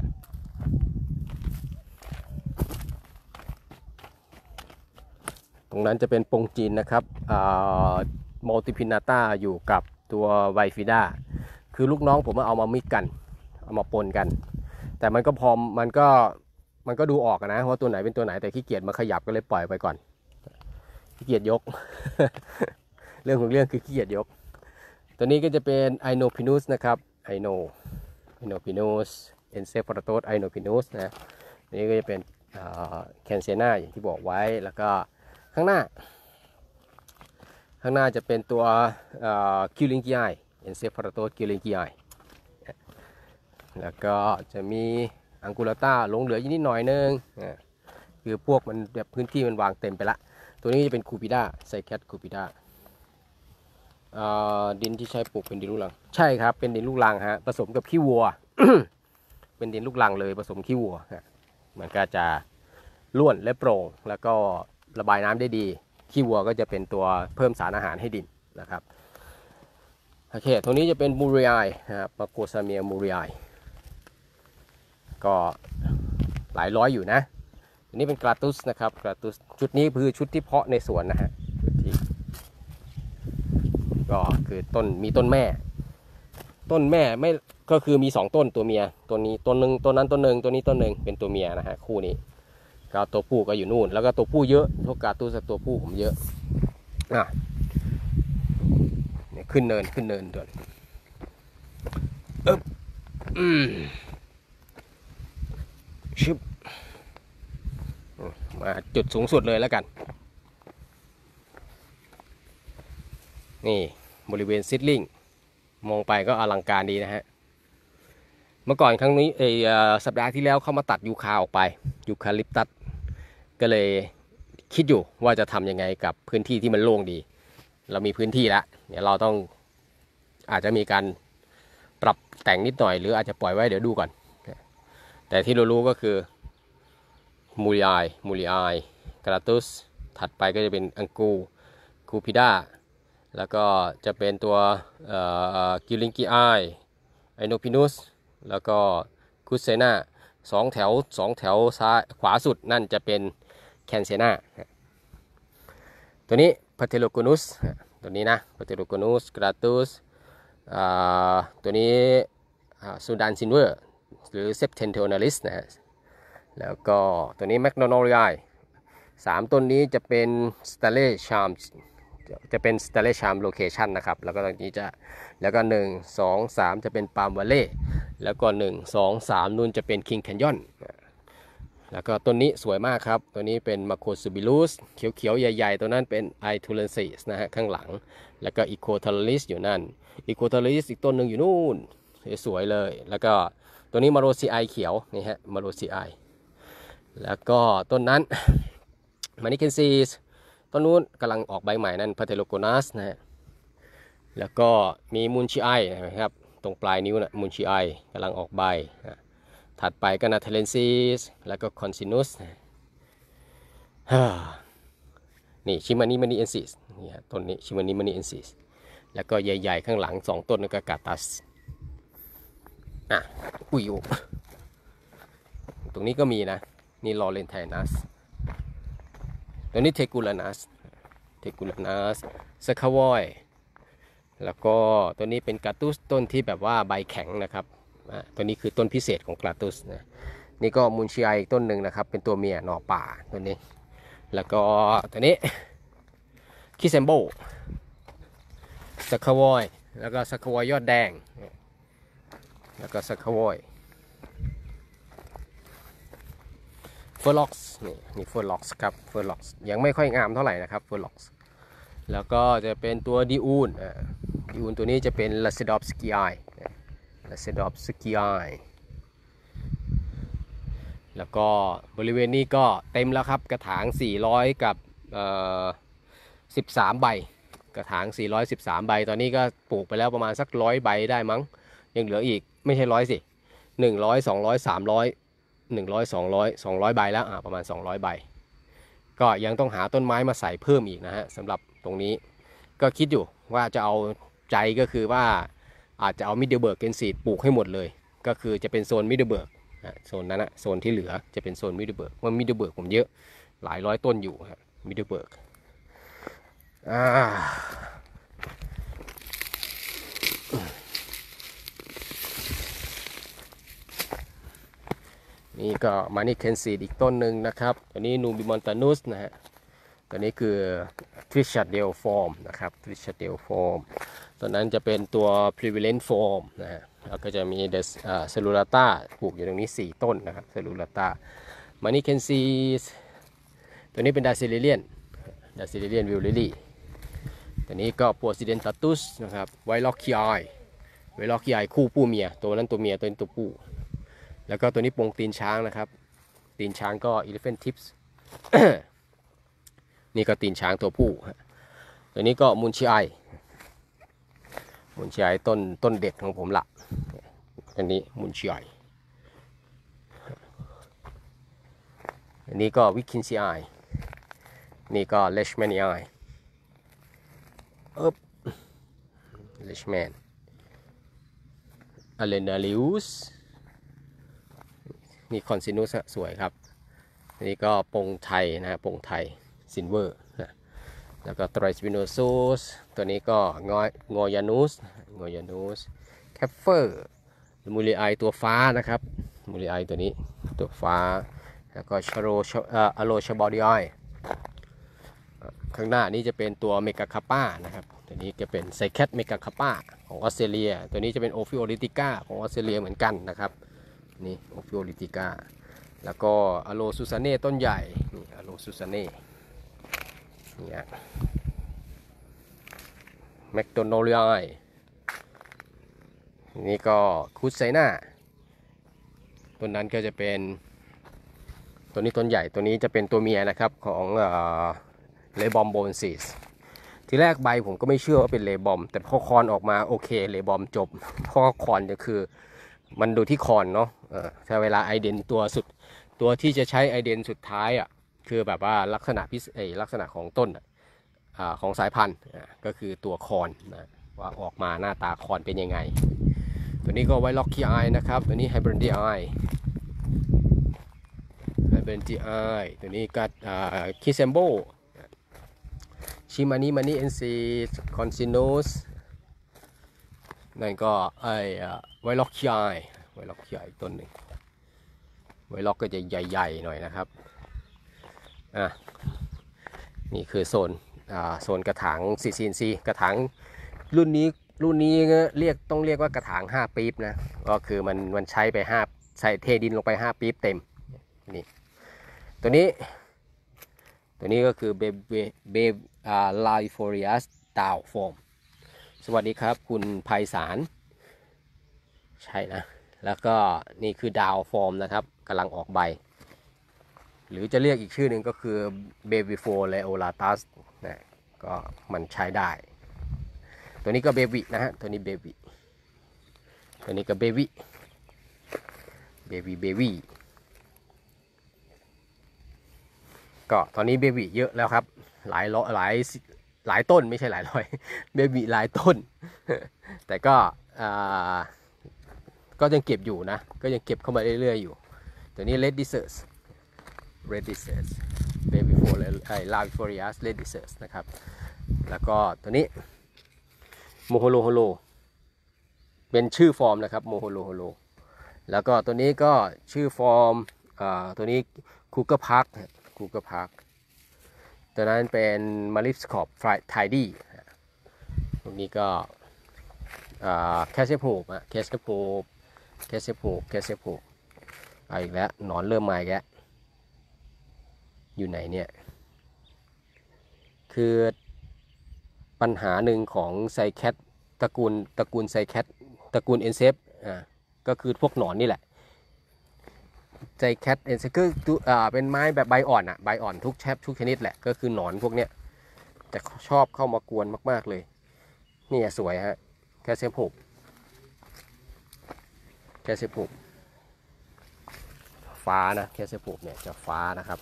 ตรงนั้นจะเป็นปงจีนนะครับมัลติพินาต้าอยู่กับตัวไวฟิด้าคือลูกน้องผมเอามามิกกันเอามาปนกันแต่มันก็พอมันก็มันก็ดูออกนะว่าตัวไหนเป็นตัวไหนแต่ขี้เกียจมาขยับก็เลยปล่อยไปก่อนขี้เกียจยก เรื่องของเรื่องคือขี้เกียจยกตัวนี้ก็จะเป็นไอโนพินุสนะครับไอโนไอโนพินุสเอนเซฟอราโตสไอโนพินุสนะนี่ก็จะเป็นแคนเซนาอย่างที่บอกไว้แล้วก็ข้างหน้าข้างหน้าจะเป็นตัวคิวลิงกีไอเอนเซฟอราโตสคิวลิงกีไอแล้วก็จะมีอังกูลาต้าหลงเหลืออยู่นิดหน่อยนึงคือพวกมันแบบพื้นที่มันวางเต็มไปละตัวนี้จะเป็นคูปิด้าไซแคทคูปิด้าดินที่ใช้ปลูกเป็นดินลูกรังใช่ครับเป็นดินลูกรังฮะผสมกับขี้วัว เป็นดินลูกรังเลยผสมขี้วัวมันก็จะร่วนและโปร่งแล้วก็ระบายน้ำได้ดีขี้วัวก็จะเป็นตัวเพิ่มสารอาหารให้ดินนะครับโอเคตรงนี้จะเป็นมูริไอนะครับมาโกซาเมียมูริไอก็หลายร้อยอยู่นะอันนี้เป็นกราตุสนะครับกราตุสชุดนี้คือชุดที่เพาะในสวนนะฮะก็คือต้นมีต้นแม่ต้นแม่ไม่ก็คือมีสองต้นตัวเมียตัวนี้ต้นหนึ่งต้นนั้นต้นหนึ่งตัวนี้ต้นหนึ่งเป็นตัวเมียนะฮะคู่นี้ก็ตัวผู้ก็อยู่นู่นแล้วก็ตัวผู้เยอะทุกกาตุสตัวผู้ผมเยอะอ่ะเนี่ยขึ้นเนินขึ้นเนินด่วนอึ๊บอืมชิบมาจุดสูงสุดเลยแล้วกันนี่บริเวณซิดลิงมองไปก็อลังการดีนะฮะเมื่อก่อนครั้งนี้เออสัปดาห์ที่แล้วเขามาตัดยูคาออกไปยูคาลิปตัสก็เลยคิดอยู่ว่าจะทำยังไงกับพื้นที่ที่มันโล่งดีเรามีพื้นที่แล้วเดี๋ยวเราต้องอาจจะมีการปรับแต่งนิดหน่อยหรืออาจจะปล่อยไว้เดี๋ยวดูก่อนแต่ที่เรารู้ก็คือมูริไอมูริไอกราตุสถัดไปก็จะเป็นอังกูคูพิด้าแล้วก็จะเป็นตัวกิลิงกีไอไอโนพินุสแล้วก็คุสเซนาสองแถวสองแถวซ้ายขวาสุดนั่นจะเป็นแคนเซนาตัวนี้พาเทโลโกนุสตัวนี้นะพาเทโลโกนุสกราตุสตัวนี้ซูดานซินเวอร์หรือเซปเทนเทอนาลิสนะฮะแล้วก็ตัวนี้แมคโดนัลด์ไอสามต้นนี้จะเป็นสเตเลชามจะเป็นสเตเลชามโลเคชันนะครับแล้วก็ตรงนี้จะแล้วก็หนึ่งสองสามจะเป็นปาล์มวัลเล่แล้วก็หนึ่งสองสามนู่นจะเป็นคิงแคนยอนแล้วก็ต้นนี้สวยมากครับตัวนี้เป็นมาโคซูบิลูสเขียวๆใหญ่ๆตัวนั้นเป็นไอทูเลนซิสนะฮะข้างหลังแล้วก็อีโคทาลิสอยู่นั่นอีโคทาลิสอีกต้นหนึ่งอยู่นู่นสวยเลยแล้วก็ตัวนี้มาโรซีไอเขียวนี่ฮะมาโรซีไอแล้วก็ต้นนั้นมานิเคนซีสต้นนู้นกำลังออกใบใหม่นั่นพาเทโลโกนัสนะฮะแล้วก็มีมูนชิไอนะครับตรงปลายนิ้วนะมูนชิไอกำลังออกใบนะถัดไปก็นาเทเลนซีสแล้วก็คอนซินุสนี่ชิมานิมานิเอนซิสนี่ต้นนี้ชิมานิมานิเอนซิสแล้วก็ใหญ่ๆข้างหลังสองต้นก็กาตัสอ่ะอุ้ยโอตรงนี้ก็มีนะนี่ลอเรนไทนัสตัวนี้เทกูลานัสเทกูลานัสสคาวอยแล้วก็ตัวนี้เป็นกาตุสต้นที่แบบว่าใบแข็งนะครับตัวนี้คือต้นพิเศษของกาตุสนะนี่ก็มุนชิไออีกต้นหนึ่งนะครับเป็นตัวเมียหน่อป่าตัวนี้แล้วก็ตัวนี้คิเซมโบสคาวอยแล้วก็สคาวอยยอดแดงแล้วก็สคาวอยเฟอร์ล็อกซ์นี่นี่เฟอร์ล็อกซ์ครับเฟอร์ล็อกซ์ยังไม่ค่อยงามเท่าไหร่นะครับเฟอร์ล็อกซ์แล้วก็จะเป็นตัวดิอูนดิอูนตัวนี้จะเป็นลาเซดอฟสกีไอลาเซดอฟสกีไอแล้วก็บริเวณนี้ก็เต็มแล้วครับกระถางสี่ร้อยกับเอ่อสิบสามใบกระถางสี่ร้อยสิบสามใบตอนนี้ก็ปลูกไปแล้วประมาณสักร้อยใบได้มั้งยังเหลืออีกไม่ใช่ร้อยสิหนึ่งร้อยสองร้อยสามร้อยหนึ่งร้อยสองร้อยสองร้อยใบแล้วอ่าประมาณสองร้อยใบก็ยังต้องหาต้นไม้มาใส่เพิ่มอีกนะฮะสำหรับตรงนี้ก็คิดอยู่ว่าจะเอาใจก็คือว่าอาจจะเอามิดเดิลเบิร์กเกนซีดปลูกให้หมดเลยก็คือจะเป็นโซนมิดเดิลเบิร์กโซนนั้นนะโซนที่เหลือจะเป็นโซนมิดเดิลเบิร์กว่ามิดเดิลเบิร์กผมเยอะหลายร้อยต้นอยู่ฮะมิดเดิลเบิร์กอ่านี่ก็มานิเคนซีดอีกต้นหนึ่งนะครับตัวนี้นูบิมอนตานุสนะฮะตัวนี้คือทริชาเดลฟอร์มนะครับทริชาเดลฟอร์มตัวนั้นจะเป็นตัว prevalent form นะฮะแล้วก็จะมีเดสเซลูลาต้าปลูกอยู่ตรงนี้สี่ต้นนะครับเซลูลาต้ามานิเคนซีสตัวนี้เป็นดาซิลิเลียนดาซิลิเลียนวิลลิลี่ตัวนี้ก็โพซิเดนตัตุสนะครับไวล็อกคีไอไวล็อกคีไอคู่ผู้เมียตัวนั้นตัวเมียตัวนี้ตัวผู้แล้วก็ตัวนี้ปงตีนช้างนะครับตีนช้างก็ elephant tips นี่ก็ตีนช้างตัวผู้ตัวนี้ก็มุนชิไอมุนชิไอต้นต้นเด็ดของผมละอันนี้มุนชิไออันนี้ก็วิคินชิไอนี่ก็เลชแมนไอเอ๊บเลชแมนอเลนาลิอุสนี่คอนซินุสสวยครับอันนี้ก็ปงไทยนะปงไทยซินเวอร์นะแล้วก็ไตรสปิโนซูสตัวนี้ก็งอยงอยานุสงอยานุสแคฟเฟอร์มูลิไอตัวฟ้านะครับมูลิไอตัวนี้ตัวฟ้าแล้วก็ชโรอะโลชบอดีไอข้างหน้านี้จะเป็นตัวเมกาคาป้านะครับตัวนี้จะเป็นไซแคทเมกาคาป้าของออสเตรเลียตัวนี้จะเป็นโอฟิโอลิติก้าของออสเตรเลียเหมือนกันนะครับนี่โอฟิโอลิติก้าแล้วก็อะโลซูซาเน่ต้นใหญ่นี่อะโลซูซาเน่เนี่ยแมคโดนัลล์นี่ก็คุสไซน่าต้นนั้นก็จะเป็นตัวนี้ต้นใหญ่ตัวนี้จะเป็นตัวเมียนะครับของเลบอมโบนซิสทีแรกใบผมก็ไม่เชื่อว่าเป็นเลบอมแต่พอคอนออกมาโอเคเลบอมจบเพราะคอนจะคือมันดูที่คอนเนาะถ้าเวลาไอเดนตัวสุดตัวที่จะใช้ไอเดนสุดท้ายอ่ะคือแบบว่าลักษณะพิเศษลักษณะของต้นอ่าของสายพันธุ์ก็คือตัวคอนนะว่าออกมาหน้าตาคอนเป็นยังไงตัวนี้ก็ไวล็อกคีไอนะครับตัวนี้ไฮเบรนดีไอไฮเบรนดีไอตัวนี้ก็คิเซมโบชิมานิมานิเอ็นซีคอนซิโนสนั่นก็ไอไวล็อกคีไอไวล็อกคีไอต้นหนึ่งไวล็อกก็จะใหญ่ๆหน่อยนะครับอ่ะนี่คือโซนอ่าโซนกระถาง ซี ซี เอ็น ซี กระถางรุ่นนี้รุ่นนี้เรียกต้องเรียกว่ากระถางห้าปี๊บนะก็คือมันมันใช้ไปห้าใส่เทดินลงไปห้าปี๊บเต็มนี่ตัวนี้ตัวนี้ก็คือเบเบเบอ่าไลฟอริอัสดาวฟอร์มสวัสดีครับคุณไพศาลใช่นะแล้วก็นี่คือดาวฟอร์มนะครับกำลังออกใบหรือจะเรียกอีกชื่อหนึ่งก็คือ Bevifo Leolatus นะก็มันใช้ได้ตัวนี้ก็เบบี้นะฮะตัวนี้เบบี้ตัวนี้ก็เบบี้เบบี้เบบี้ก็ตอนนี้เบบี้เยอะแล้วครับหลายร้อยหลายหลายต้นไม่ใช่หลายร้อยเบบี้หลายต้นแต่ก็ก็ยังเก็บอยู่นะก็ยังเก็บเข้ามาเรื่อยๆอยู่ตัวนี้ Red Desert Red Desert Bevifo ไอ้ Lavifolius Red Desert นะครับแล้วก็ตัวนี้โมโฮโลโฮโลเป็นชื่อฟอร์มนะครับโมโฮโลโฮโลแล้วก็ตัวนี้ก็ชื่อฟอร์มตัวนี้คูเกอร์พาร์คคูเกอร์พาร์คตัวนั้นเป็นมาริสคอปไทดี้ตรงนี้ก็แคสเซปโฮปแคสเซปโฮปแคสเซปโฮปแคสเซปโฮปเอาอีกแล้วหนอนเริ่มมาอีกแล้วอยู่ไหนเนี่ยคือปัญหาหนึ่งของไซแคทตระกูลตระกูลไซแคทตระกูลเอนเซฟอ่าก็คือพวกหนอนนี่แหละไซแคทเอนเซฟก็อ่าเป็นไม้แบบใบอ่อนอ่ะใบอ่อนทุกแชปทุกชนิดแหละก็คือหนอนพวกเนี้ยจะชอบเข้ามากวนมากๆเลยนี่สวยฮะแคสเซปโฮปแคสเซปโฮปฟ้านะแคสเซปโฮปเนี่ยจะฟ้านะครับ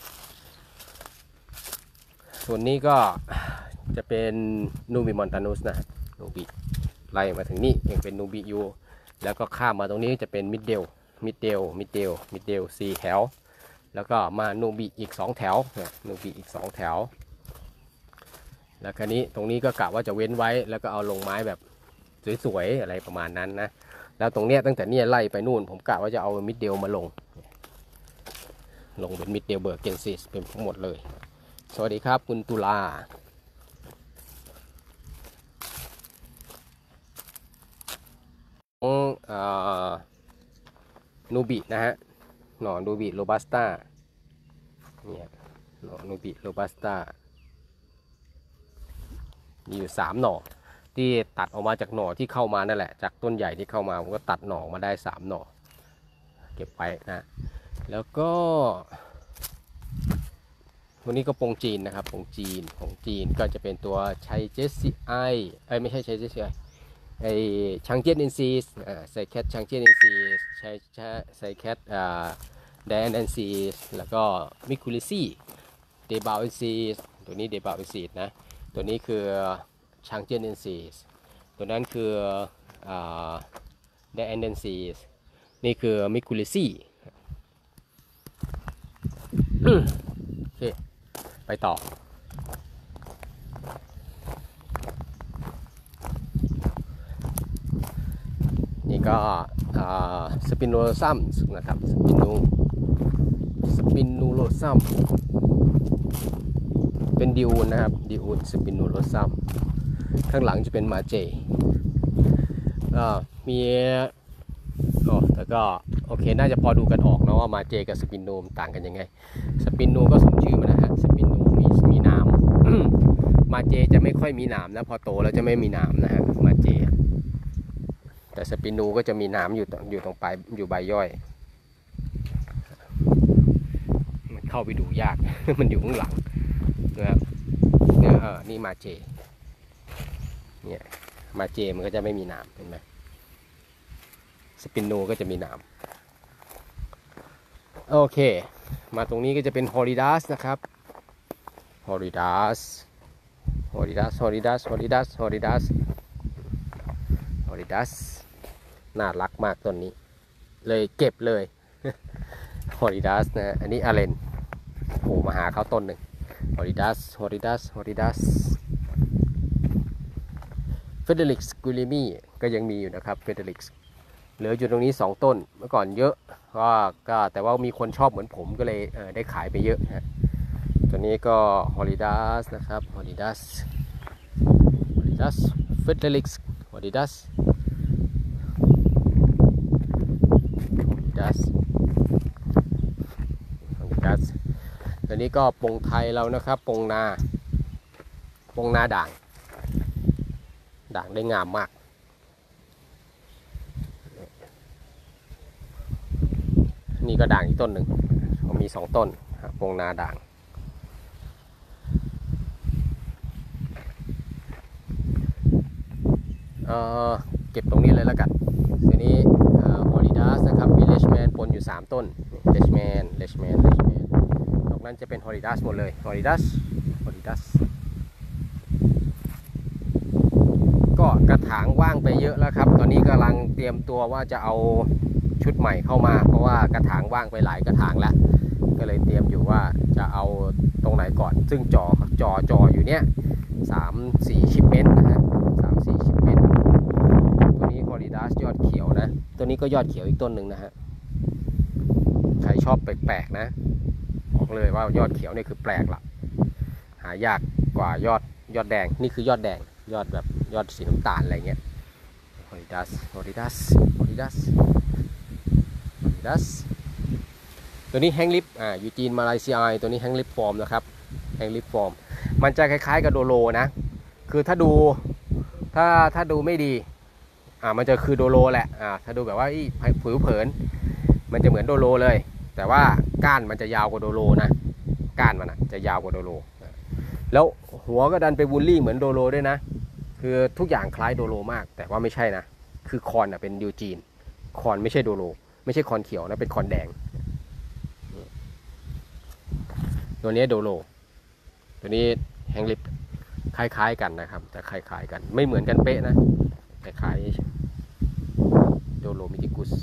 ส่วนนี้ก็จะเป็นนูบิมอนตานุสนะนูบิไล่มาถึงนี่ยังเป็นนูบิอยู่แล้วก็ข้ามมาตรงนี้จะเป็นมิดเดลมิดเดลมิดเดลมิดเดลสี่แถวแล้วก็มานูบิอีกสองแถวนูบิอีกสองแถวแล้วคราวนี้ตรงนี้ก็กะว่าจะเว้นไว้แล้วก็เอาลงไม้แบบสวยๆอะไรประมาณนั้นนะแล้วตรงเนี้ยตั้งแต่นี่ไล่ไปนู่นผมกะว่าจะเอามิดเดลมาลงลงเป็นมิดเดลเบอร์เกนซิสเป็นทั้งหมดเลยสวัสดีครับคุณตุลานูบินะฮะหน่อนูบิโรบัสต้าเนี่ยหน่อนูบิโรบัสต้ามีอยู่สามหน่อที่ตัดออกมาจากหน่อที่เข้ามานั่นแหละจากต้นใหญ่ที่เข้ามาผมก็ตัดหน่อมาได้สามหน่อเก็บไว้นะแล้วก็วันนี้ก็ปงจีนนะครับปงจีนปงจีนก็จะเป็นตัวชัยเจสซี่ไอเอ้ยไม่ใช่ชัยเจสซี่ไอไอชังเจียนอินซีสอ่าไซแคทชังเจียนอินซีสใช้ไซแคทอ่าแดนอินซีสแล้วก็มิคุลิซี่เดบาวอินซีสตัวนี้เดบาวอินซีสนะตัวนี้คือชังเจียนอินซีสตัวนั้นคืออ่าแดนอินซีสนี่คือมิคุลิซี่โอเคไปต่อนี่ก็สปินโนซัมนะครับสปินโนสปินโนโลซัมเป็นดิวนะครับดิวสปินโนโลซัมข้างหลังจะเป็นมาเจมีโอ้แต่ก็โอเคน่าจะพอดูกันออกนะว่ามาเจกับสปินโนมต่างกันยังไงสปินโนก็สมชื่อมันนะฮะสปินโนมีมีหนาม มาเจจะไม่ค่อยมีหนามนะพอโตแล้วจะไม่มีหนามนะฮะมาเจแต่สปินโนก็จะมีหนามอยู่อยู่ตรงปลายอยู่ใบย่อยมันเข้าไปดูยาก มันอยู่ข้างหลังนะครับเนี่ยเออนี่มาเจเนี่ยมาเจมันก็จะไม่มีหนามเห็นไหมสปินโนก็จะมีหนามโอเคมาตรงนี้ก็จะเป็นฮอริดัสนะครับฮอริดัสฮอริดัสฮอริดัสฮอริดัสฮอริดัสฮอริดัสน่ารักมากต้นนี้เลยเก็บเลยฮอริดัสนะอันนี้อาเลนโผล่มาหาเขาต้นหนึ่งฮอริดัสฮอริดัสฮอริดัสเฟเดริกส์กุลิมี่ก็ยังมีอยู่นะครับเฟเดริกส์เหลืออยู่ตรงนี้สองต้นเมื่อก่อนเยอะก็ก็แต่ว่ามีคนชอบเหมือนผมก็เลยเออได้ขายไปเยอะฮะตัวนี้ก็ฮอริดัสนะครับฮอริดัสฮอริดัสเฟเดริกส์ฮอริดัสดัสดัสอันนี้ก็ปงไทยเรานะครับปงนาปงนาด่างด่างได้งามมากนี่ก็ด่างอีกต้นหนึ่งมีสองต้นพงนาด่างเอ่อเก็บตรงนี้เลยแล้วกันทีนี้ฮอลิดัสนะครับมีเลชแมนปนอยู่สามต้นเลชแมนเลชแมนเลชแมนนอกนั้นจะเป็นฮอลิดัสหมดเลยฮอลิดัสฮอลิดัสก็กระถางว่างไปเยอะแล้วครับตอนนี้กำลังเตรียมตัวว่าจะเอาชุดใหม่เข้ามาเพราะว่ากระถางว่างไปหลายกระถางแล้วก็เลยเตรียมอยู่ว่าจะเอาตรงไหนก่อนซึ่งจอจอจออยู่เนี้ยสามสี่ชิปเมนต์นะฮะสามสี่ชิปเมนต์ตัวนี้ฮอลิดัสยอดเขียวนะตัวนี้ก็ยอดเขียวอีกต้นหนึ่งนะฮะใครชอบแปลกๆนะบอกเลยว่ายอดเขียวนี่คือแปลกละหายากกว่ายอดยอดแดงนี่คือยอดแดงยอดแบบยอดสีน้ำตาลอะไรเงี้ยฮอลิดัสฮอลิดัสฮอลิดัสฮอลิดัสตัวนี้แฮงลิปอ่ายูจีนมาลายซีไอตัวนี้แฮงลิปฟอร์มนะครับแฮงลิปฟอร์มมันจะคล้ายๆกับโดโลนะคือถ้าดูถ้าถ้าดูไม่ดีอ่ามันจะคือโดโลแหละอ่าถ้าดูแบบว่าผิวเผินมันจะเหมือนโดโลเลยแต่ว่าก้านมันจะยาวกว่าโดโลนะก้านมันนะจะยาวกว่าโดโลแล้วหัวก็ดันไปบูลลี่เหมือนโดโลด้วยนะคือทุกอย่างคล้ายโดโลมากแต่ว่าไม่ใช่นะคือคอนเป็นยูจีนคอนไม่ใช่โดโลไม่ใช่คอนเขียวนะเป็นคอนแดงตัวนี้โดโลตัวนี้แฮงลิปคล้ายๆกันนะครับแต่คล้ายๆกันไม่เหมือนกันเป๊ะนะคล้ายๆโดโลมิติกุส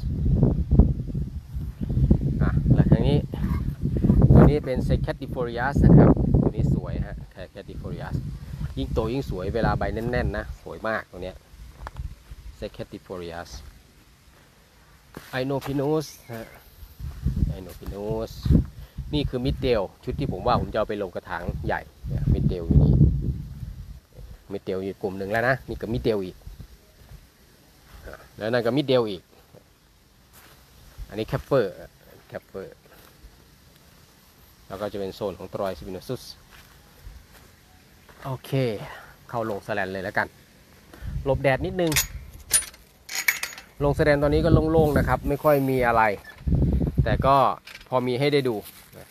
อ่ะแล้วทางนี้ตัวนี้เป็นเซคัตดิโฟริอัสนะครับตัวนี้สวยฮะเซคัตดิโฟริอัสยิ่งโตยิ่งสวยเวลาใบแน่นๆนะสวยมากตัวเนี้ยเซคัตดิโฟริอัสไอโนพินูสไอโนพินูสนี่คือมิดเดลชุดที่ผมว่าผมจะเอาไปลงกระถางใหญ่มิดเดลอยู่นี่มิดเดลอยู่กลุ่มหนึ่งแล้วนะนี่ก็มิดเดลอีกแล้วนั่นก็มิดเดลอีกอันนี้แคปเปอร์แคปเปอร์แล้วก็จะเป็นโซนของตรอยสปิโนซุสโอเคเข้าลงแสแลนเลยแล้วกันหลบแดดนิดนึงลงแสแลนตอนนี้ก็โล่งๆนะครับไม่ค่อยมีอะไรแต่ก็พอมีให้ได้ดู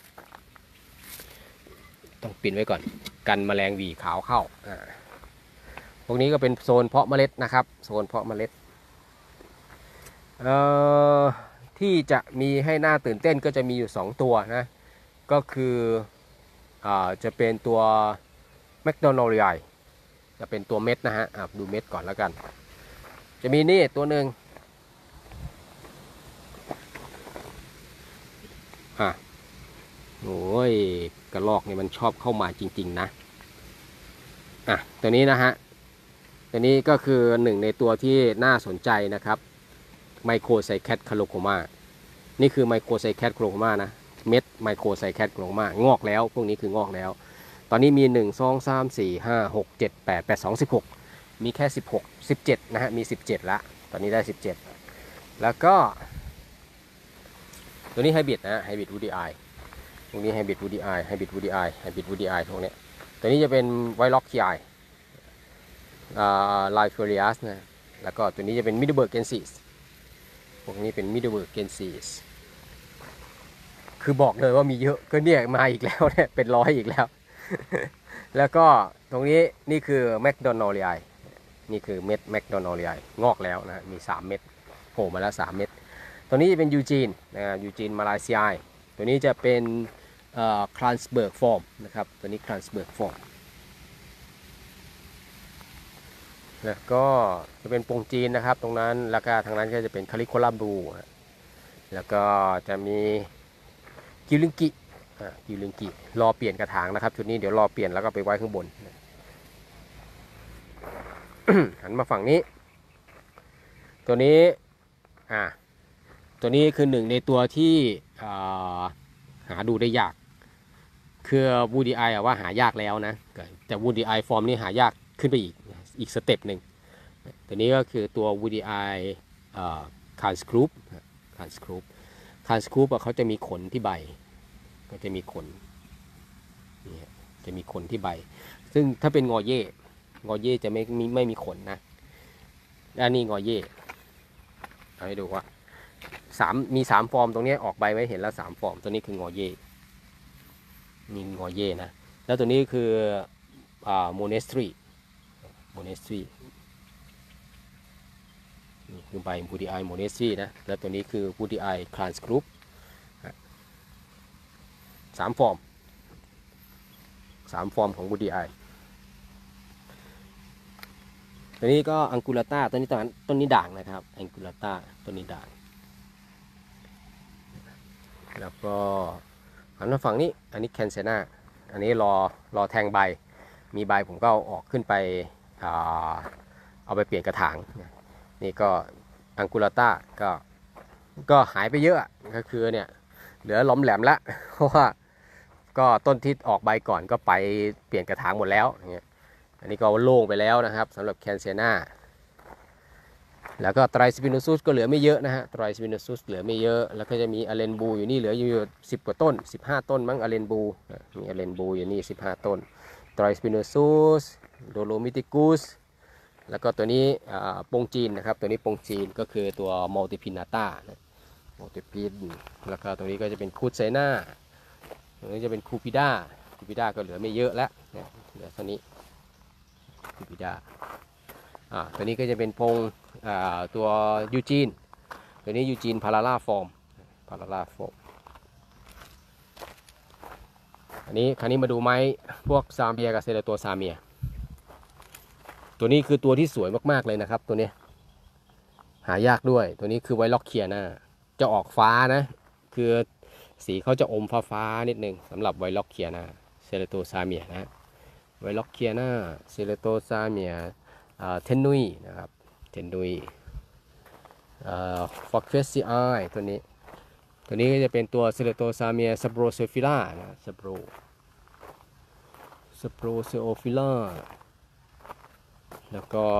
ต้องปิดไว้ก่อนกันแมลงหวีขาวเข้าพวกนี้ก็เป็นโซนเพาะเมล็ดนะครับโซนเพาะเมล็ดเอ่อที่จะมีให้หน้าตื่นเต้นก็จะมีอยู่สองตัวนะก็คืออ่าจะเป็นตัวแมคโดนัลด์ใหญ่จะเป็นตัวเม็ดนะฮะดูเม็ดก่อนแล้วกันจะมีนี่ตัวหนึ่งอ่ะโอ้ยกระรอกนี่มันชอบเข้ามาจริงๆนะอ่ะตัวนี้นะฮะตัวนี้ก็คือหนึ่งในตัวที่น่าสนใจนะครับไมโครไซแคทคาโลโคมานี่คือไมโครไซแคทคาโลโคมานะเม็ดไมโครไซแคทคาโลโคมางอกแล้วพวกนี้คืองอกแล้วตอนนี้มีหนึ่ง สอง สาม สี่ ห้า หก เจ็ด แปด แปด สอง สิบหกมีแค่สิบหก สิบเจ็ดนะฮะมีสิบเจ็ดละตอนนี้ได้สิบเจ็ดแล้วก็ตัวนี้ไฮบริดนะไฮบริดวูดี้ไอตรงนี้ไฮบริดวูดี้ไอไฮบริดวูดี้ไอไฮบริดวูดี้ไอพวกนี้ตัวนี้จะเป็นไวล็อกคีไออ่าไลฟ์เฟอริอัสนะแล้วก็ตัวนี้จะเป็นมิดเดิลเบิร์กเกนซิสพวกนี้เป็นมิดเดิลเบิร์กเกนซิสคือบอกเลยว่ามีเยอะก็เนี่ยมาอีกแล้วเนี่ยเป็นร้อยอีกแล้ว แล้วก็ตรงนี้นี่คือแมคโดนัลด์ไอนี่คือเม็ดแมคโดนัลด์ไองอกแล้วนะมีสามเม็ดโผล่มาแล้วสามเม็ดตัวนี้จะเป็นยูจีนนะยูจีนมาลายซีไอตัวนี้จะเป็นคลานสเบิร์กฟอร์มนะครับตัวนี้คลานสเบิร์กฟอร์มแล้วก็จะเป็นปงจีนนะครับตรงนั้นแล้วก็ทางนั้นก็จะเป็นคาลิโคลาบลูแล้วก็จะมีกิลิงกิกิลิงกิรอเปลี่ยนกระถางนะครับชุดนี้เดี๋ยวรอเปลี่ยนแล้วก็ไปไว้ข้างบน หันมาฝั่งนี้ตัวนี้อ่าตัวนี้คือหนึ่งในตัวที่หาดูได้ยากคือวูดี้ไอว่าหายากแล้วนะแต่วูดี้ไอฟอร์มนี้หายากขึ้นไปอีกอีกสเต็ปหนึ่งตัวนี้ก็คือตัววูดี้ไอคานสครูปคานสครูปคานสครูปเขาจะมีขนที่ใบก็จะมีขนนี่จะมีขนที่ใบซึ่งถ้าเป็นงอเย่งอเย่จะไม่มีไม่มีขนนะอันนี้งอเย่เอาให้ดูว่าสามมีสามฟอร์มตรงนี้ออกใบไว้เห็นแล้วสามฟอร์มตัวนี้คืองอเย่มีงอเย่นะแล้วตัวนี้คืออ่าโมเนสทรีโมเนสทรีนี่คือใบบูดีไอโมเนสทรีนะแล้วตัวนี้คือบูดีไอคลานส์กรุ๊ปสามฟอร์มสามฟอร์มของบูดีไอตัวนี้ก็อังกูลาต้าตัวนี้ตอนต้นนี้ด่างนะครับอังกูลาต้าต้นนี้ด่างแล้วก็หันมาฝั่งนี้อันนี้แคนเซนาอันนี้รอรอแทงใบมีใบผมก็เอาออกขึ้นไปเอาไปเปลี่ยนกระถางนี่ก็อังกูลาต้าก็ก็หายไปเยอะก็คือเนี่ยเหลือล้อมแหลมแล้วเพราะว่าก็ต้นที่ออกใบก่อนก็ไปเปลี่ยนกระถางหมดแล้วอย่างเงี้ยอันนี้ก็โล่งไปแล้วนะครับสำหรับแคนเซนาแล้วก็ไตรสปิโนซุสก็เหลือไม่เยอะนะฮะไตรสปิโนซุสเหลือไม่เยอะแล้วก็จะมีอเลนบูอยู่นี่เหลืออยู่สิบกว่าต้นสิบห้าต้นมั้งอเลนบูมีอเลนบูอยู่นี่สิบห้าต้นไตรสปิโนซุสโดโลมิติกุสแล้วก็ตัวนี้ปงจีนนะครับตัวนี้ปงจีนก็คือตัวมัลติพินาต้ามัลติพินแล้วก็ตัวนี้ก็จะเป็นคูดไซน่าตัวนี้จะเป็นคูปิด้าคูปิด้าก็เหลือไม่เยอะแล้วเหลือตัวนี้คูปิด้าอ่าตัวนี้ก็จะเป็นพงอ่าตัวยูจีนตัวนี้ยูจีนพาราล่าฟอร์มพาราล่าฟอร์มอันนี้คราวนี้มาดูไม้พวกซาเมียกับเซเลโตซาเมียตัวนี้คือตัวที่สวยมากๆเลยนะครับตัวนี้หายากด้วยตัวนี้คือไวล็อกเคียนาจะออกฟ้านะคือสีเขาจะอมฟ้าๆนิดนึงสำหรับไวล็อกเคียนาเซเลโตซาเมียนะไวล็อกเคียนาเซเลโตซาเมียเทนนุยนะครับเทนนุยฟอกเฟสซีไอตัวนี้ตัวนี้ก็จะเป็นตัวเซเลโตซาเมียสโปรเซฟิล่านะสโปรสโปรเซโอฟิล่าแล้วก็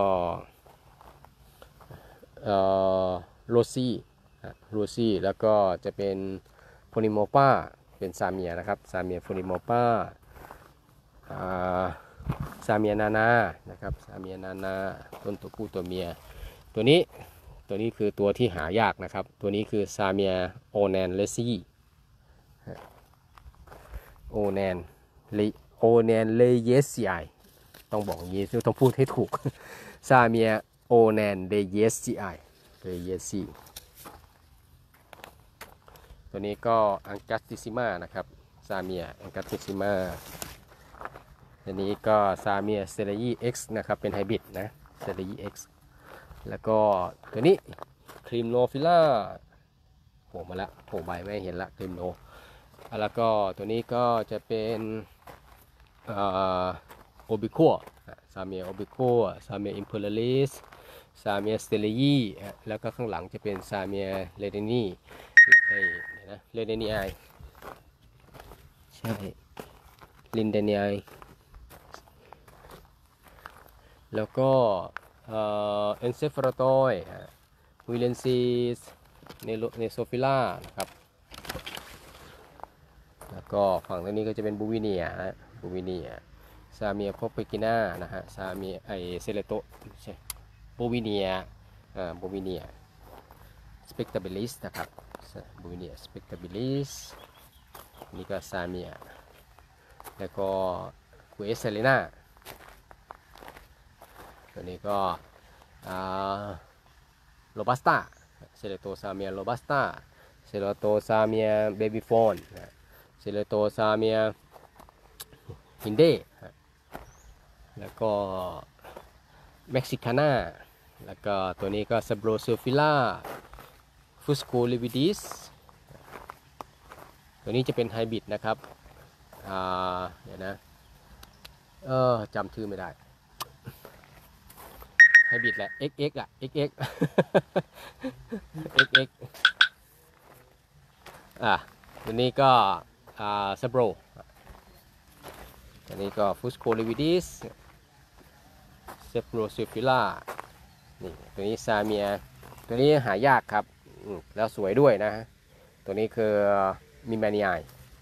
โรซี่โรซี่แล้วก็จะเป็นโฟนิโมปาเป็นซาเมียนะครับซาเมียโฟนิโมปาซาเมียนานานะครับซาเมียนานาต้นตัวผู้ตัวเมียตัวนี้ตัวนี้คือตัวที่หายากนะครับตัวนี้คือซาเมียโอแนนเลซี่โอแนนเลโอแนนเลเยสซีไอต้องบอกอย่างนี้ต้องพูดให้ถูกซาเมียโอแนนเลเยสซีไอเลเยสซีตัวนี้ก็อังกัสติซิมานะครับซาเมียอังกัสติซิมาตัวนี้ก็ซาเมียเซเลยีเอ็กซ์นะครับเป็นไฮบริดนะเซเลยีเอ็กซ์แล้วก็ตัวนี้ครีมโนฟิล่าโผล่มาแล้วโผล่ใบไม่เห็นละครีมโนแล้วก็ตัวนี้ก็จะเป็นโอบิโคซาเมียโอบิโคซาเมียอิมเพอร์ลิสซาเมียสเตเลยีแล้วก็ข้างหลังจะเป็นซาเมียเลเดนีไอ้เนี่ยนะเลเดนีไอใช่ลินเดนีไอแล้วก็เอ็นเซฟาราโตยวิเลนซีสเนโซฟิล่านะครับแล้วก็ฝั่งตรงนี้ก็จะเป็นบูวิเนียบูวิเนียซาเมียโคเปกิน่านะฮะซาเมียไอเซเลโตใช่บูวิเนียอ่าบูวิเนียสเปกตาบิลิสนะครับบูวิเนียสเปกตาบิลิสนี่ก็ซาเมียแล้วก็คูเอสเซเลน่าตัวนี้ก็โรบัสต้าเซเลโตซาเมียโรบัสต้าเซเลโตซาเมียเบบี้โฟนเซเลโตซาเมียฮินเดแล้วก็เม็กซิคาน่าแล้วก็ตัวนี้ก็ซาโบรโซฟิล่าฟุสโกลิวิดิสตัวนี้จะเป็นไฮบริดนะครับอ่าเดี๋ยวนะเออจำชื่อไม่ได้ไฮบริดแหละ เอ็กซ์ เอ็กซ์ อ่ะ เอ็กซ์ เอ็กซ์ เอ็กซ์ เอ็กซ์ อ่ะตัวนี้ก็อ่าซาโบรตัวนี้ก็ฟุสโคลิวิดิสเซโบรซิฟิล่านี่ตัวนี้ซาเมียตัวนี้หายากครับแล้วสวยด้วยนะตัวนี้คือมิมานีไอ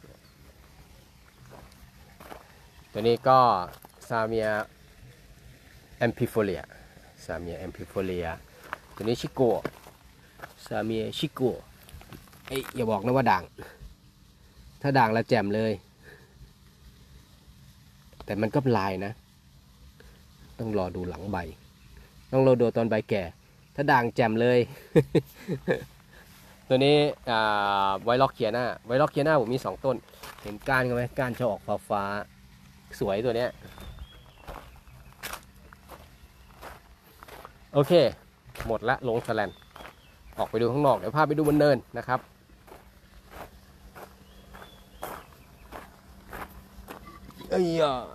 ตัวนี้ก็ซาเมียแอมพิโฟเลียซาเมียแอมพิโฟเลียตัวนี้ชิโกซาเมียชิโกเอ้ยอย่าบอกนะว่าด่างถ้าด่างแล้วแจ่มเลยแต่มันก็ลายนะต้องรอดูหลังใบต้องรอดูตอนใบแก่ถ้าด่างแจ่มเลย ตัวนี้ไวล็อกเคียน่าไวล็อกเคียน่าผมมีสองต้นเห็นก้านกันไหมก้านจะออกฟ้าฟ้าสวยตัวเนี้ยโอเคหมดละลงสแลนออกไปดูข้างนอกเดี๋ยวพาไปดูบนเนินนะครับเอ้ย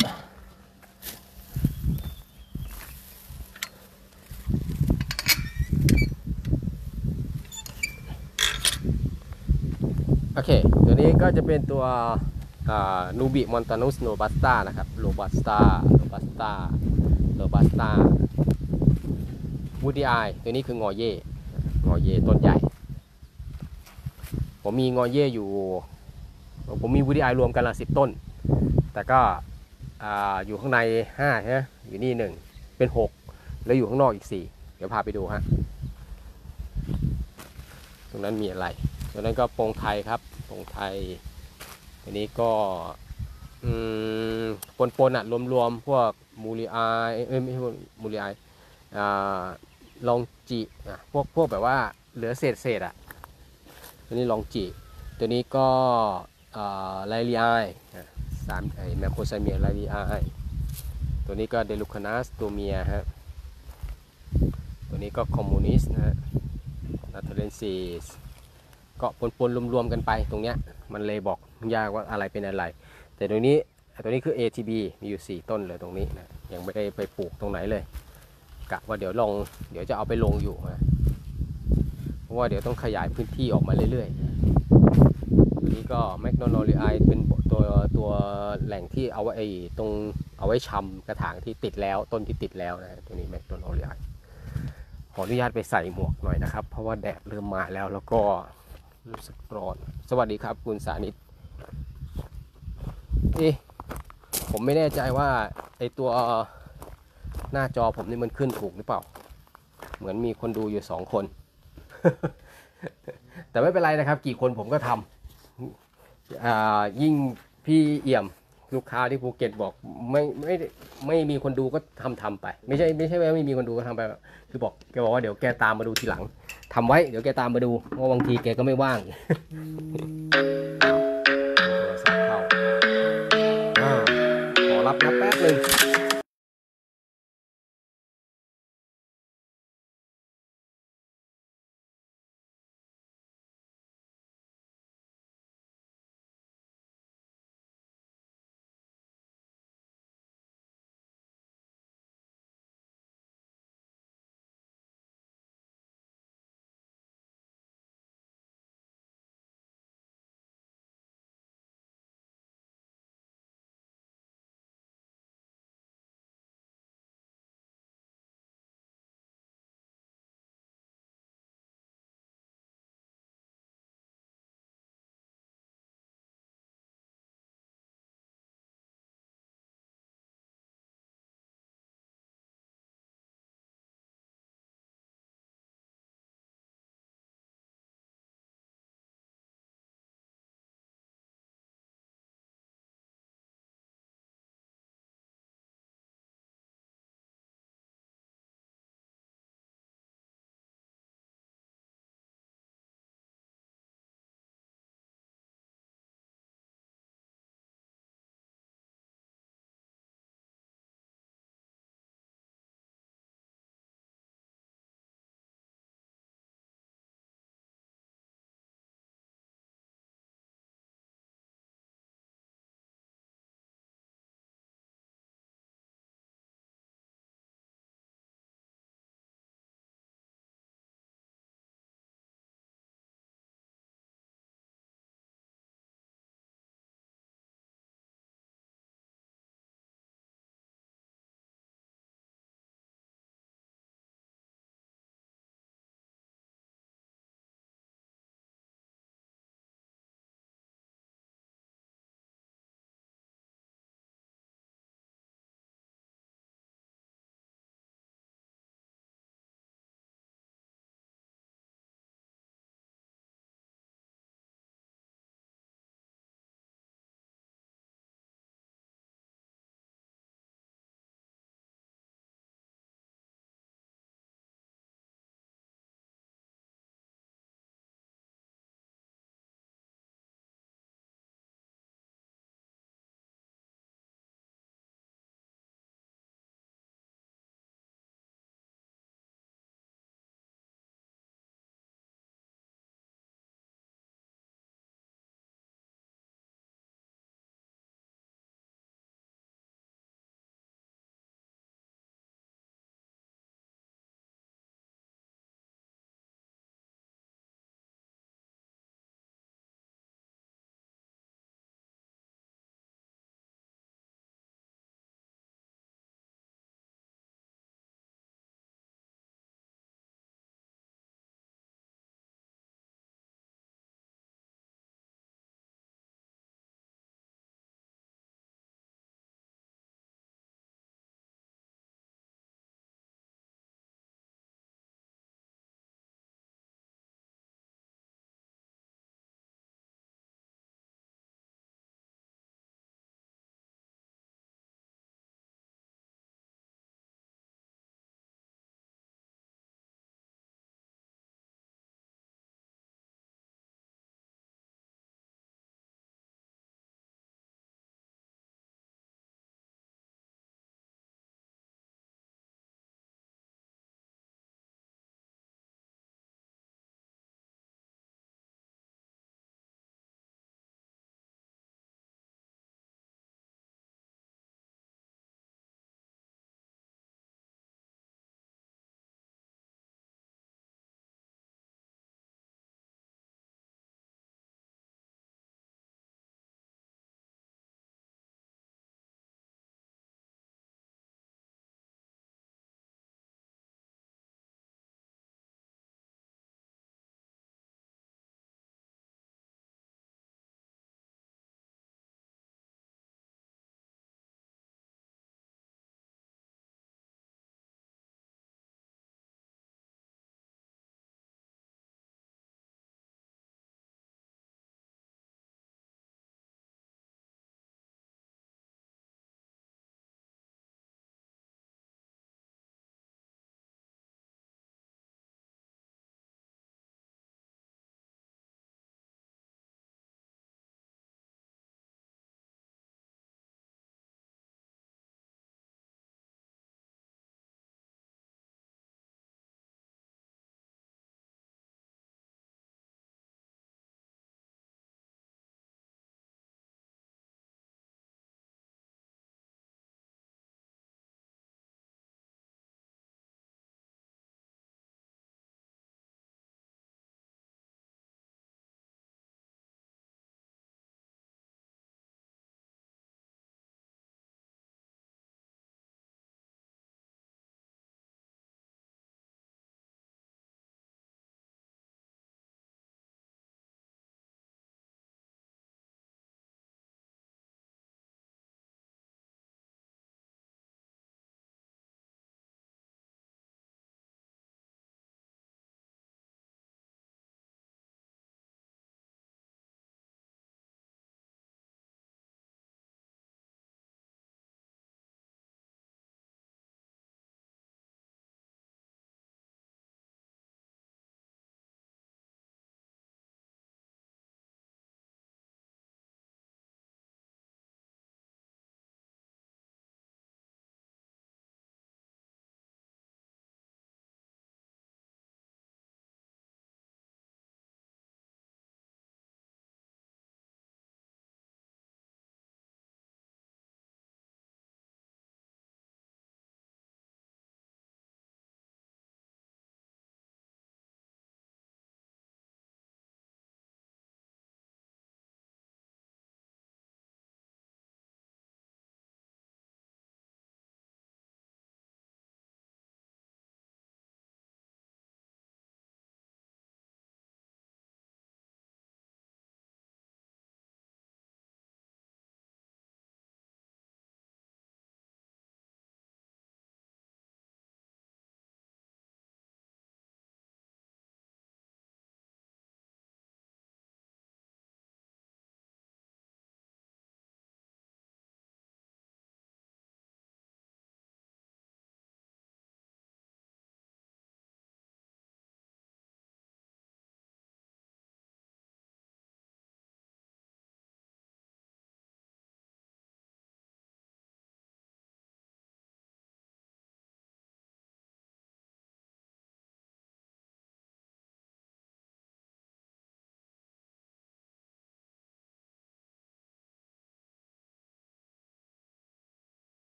โอเคตัวนี้ก็จะเป็นตัวนูบิมอนตานุสโนบัสตานะครับโรบัสตาโรบัสตาโรบัสตาวูดี้ไอตัวนี้คืองอเย่งอเย่ต้นใหญ่ผมมีงอเย่อยู่ผมมีวูดี้ไอรวมกันละสิบต้นแต่ก็อยู่ข้างในห้าใช่ไหมอยู่นี่หนึ่งเป็นหกแล้วอยู่ข้างนอกอีกสี่เดี๋ยวพาไปดูฮะตรงนั้นมีอะไรตรงนั้นก็โปงไทยครับโปงไทยอันนี้ก็ปนปนอ่ะรวมๆพวกมูริไอเอ้ยไม่ใช่มูริไอลองจีอ่ะพวกพวกแบบว่าเหลือเศษเศษอ่ะตัวนี้ลองจีตัวนี้ก็ไลลีไอสามไอแมคโครไซเมียไลลีไอตัวนี้ก็เดลูคานัสตัวเมียฮะตัวนี้ก็คอมมูนิสต์นะฮะนาทาเลนซีสก็ปนๆรวมๆกันไปตรงเนี้ยมันเลยบอกยากว่าอะไรเป็นอะไรแต่ตรงนี้ตัวนี้คือ เอ ที บี มีอยู่สี่ต้นเลยตรงนี้นะยังไม่ได้ไปปลูกตรงไหนเลยกะว่าเดี๋ยวลงเดี๋ยวจะเอาไปลงอยู่นะเพราะว่าเดี๋ยวต้องขยายพื้นที่ออกมาเรื่อยๆตัวนี้ก็แมกโนโนลีไอเป็นตัวตัวแหล่งที่เอาไว้ตรงเอาไว้ชำกระถางที่ติดแล้วต้นที่ติดแล้วนะตัวนี้แมกโนโนลีไอขออนุญาตไปใส่หมวกหน่อยนะครับเพราะว่าแดดเริ่มมาแล้วแล้วก็รู้สึกร้อนสวัสดีครับคุณสานิตเอ๊ะผมไม่แน่ใจว่าไอตัวหน้าจอผมนี่มันขึ้นถูกหรือเปล่าเหมือนมีคนดูอยู่สองคน แต่ไม่เป็นไรนะครับกี่คนผมก็ทำยิ่งพี่เอี่ยมลูกค้าที่ภูเก็ตบอกไม่ไม่ไม่มีคนดูก็ทำทำไปไม่ใช่ไม่ใช่ว่าไม่มีคนดูก็ทำไปคือบอกแกบอกว่าเดี๋ยวแกตามมาดูทีหลังทำไว้เดี๋ยวแกตามมาดูเพราะบางทีแกก็ไม่ว่างโทรศัพท์เข้าขอรับนะแป๊บนึง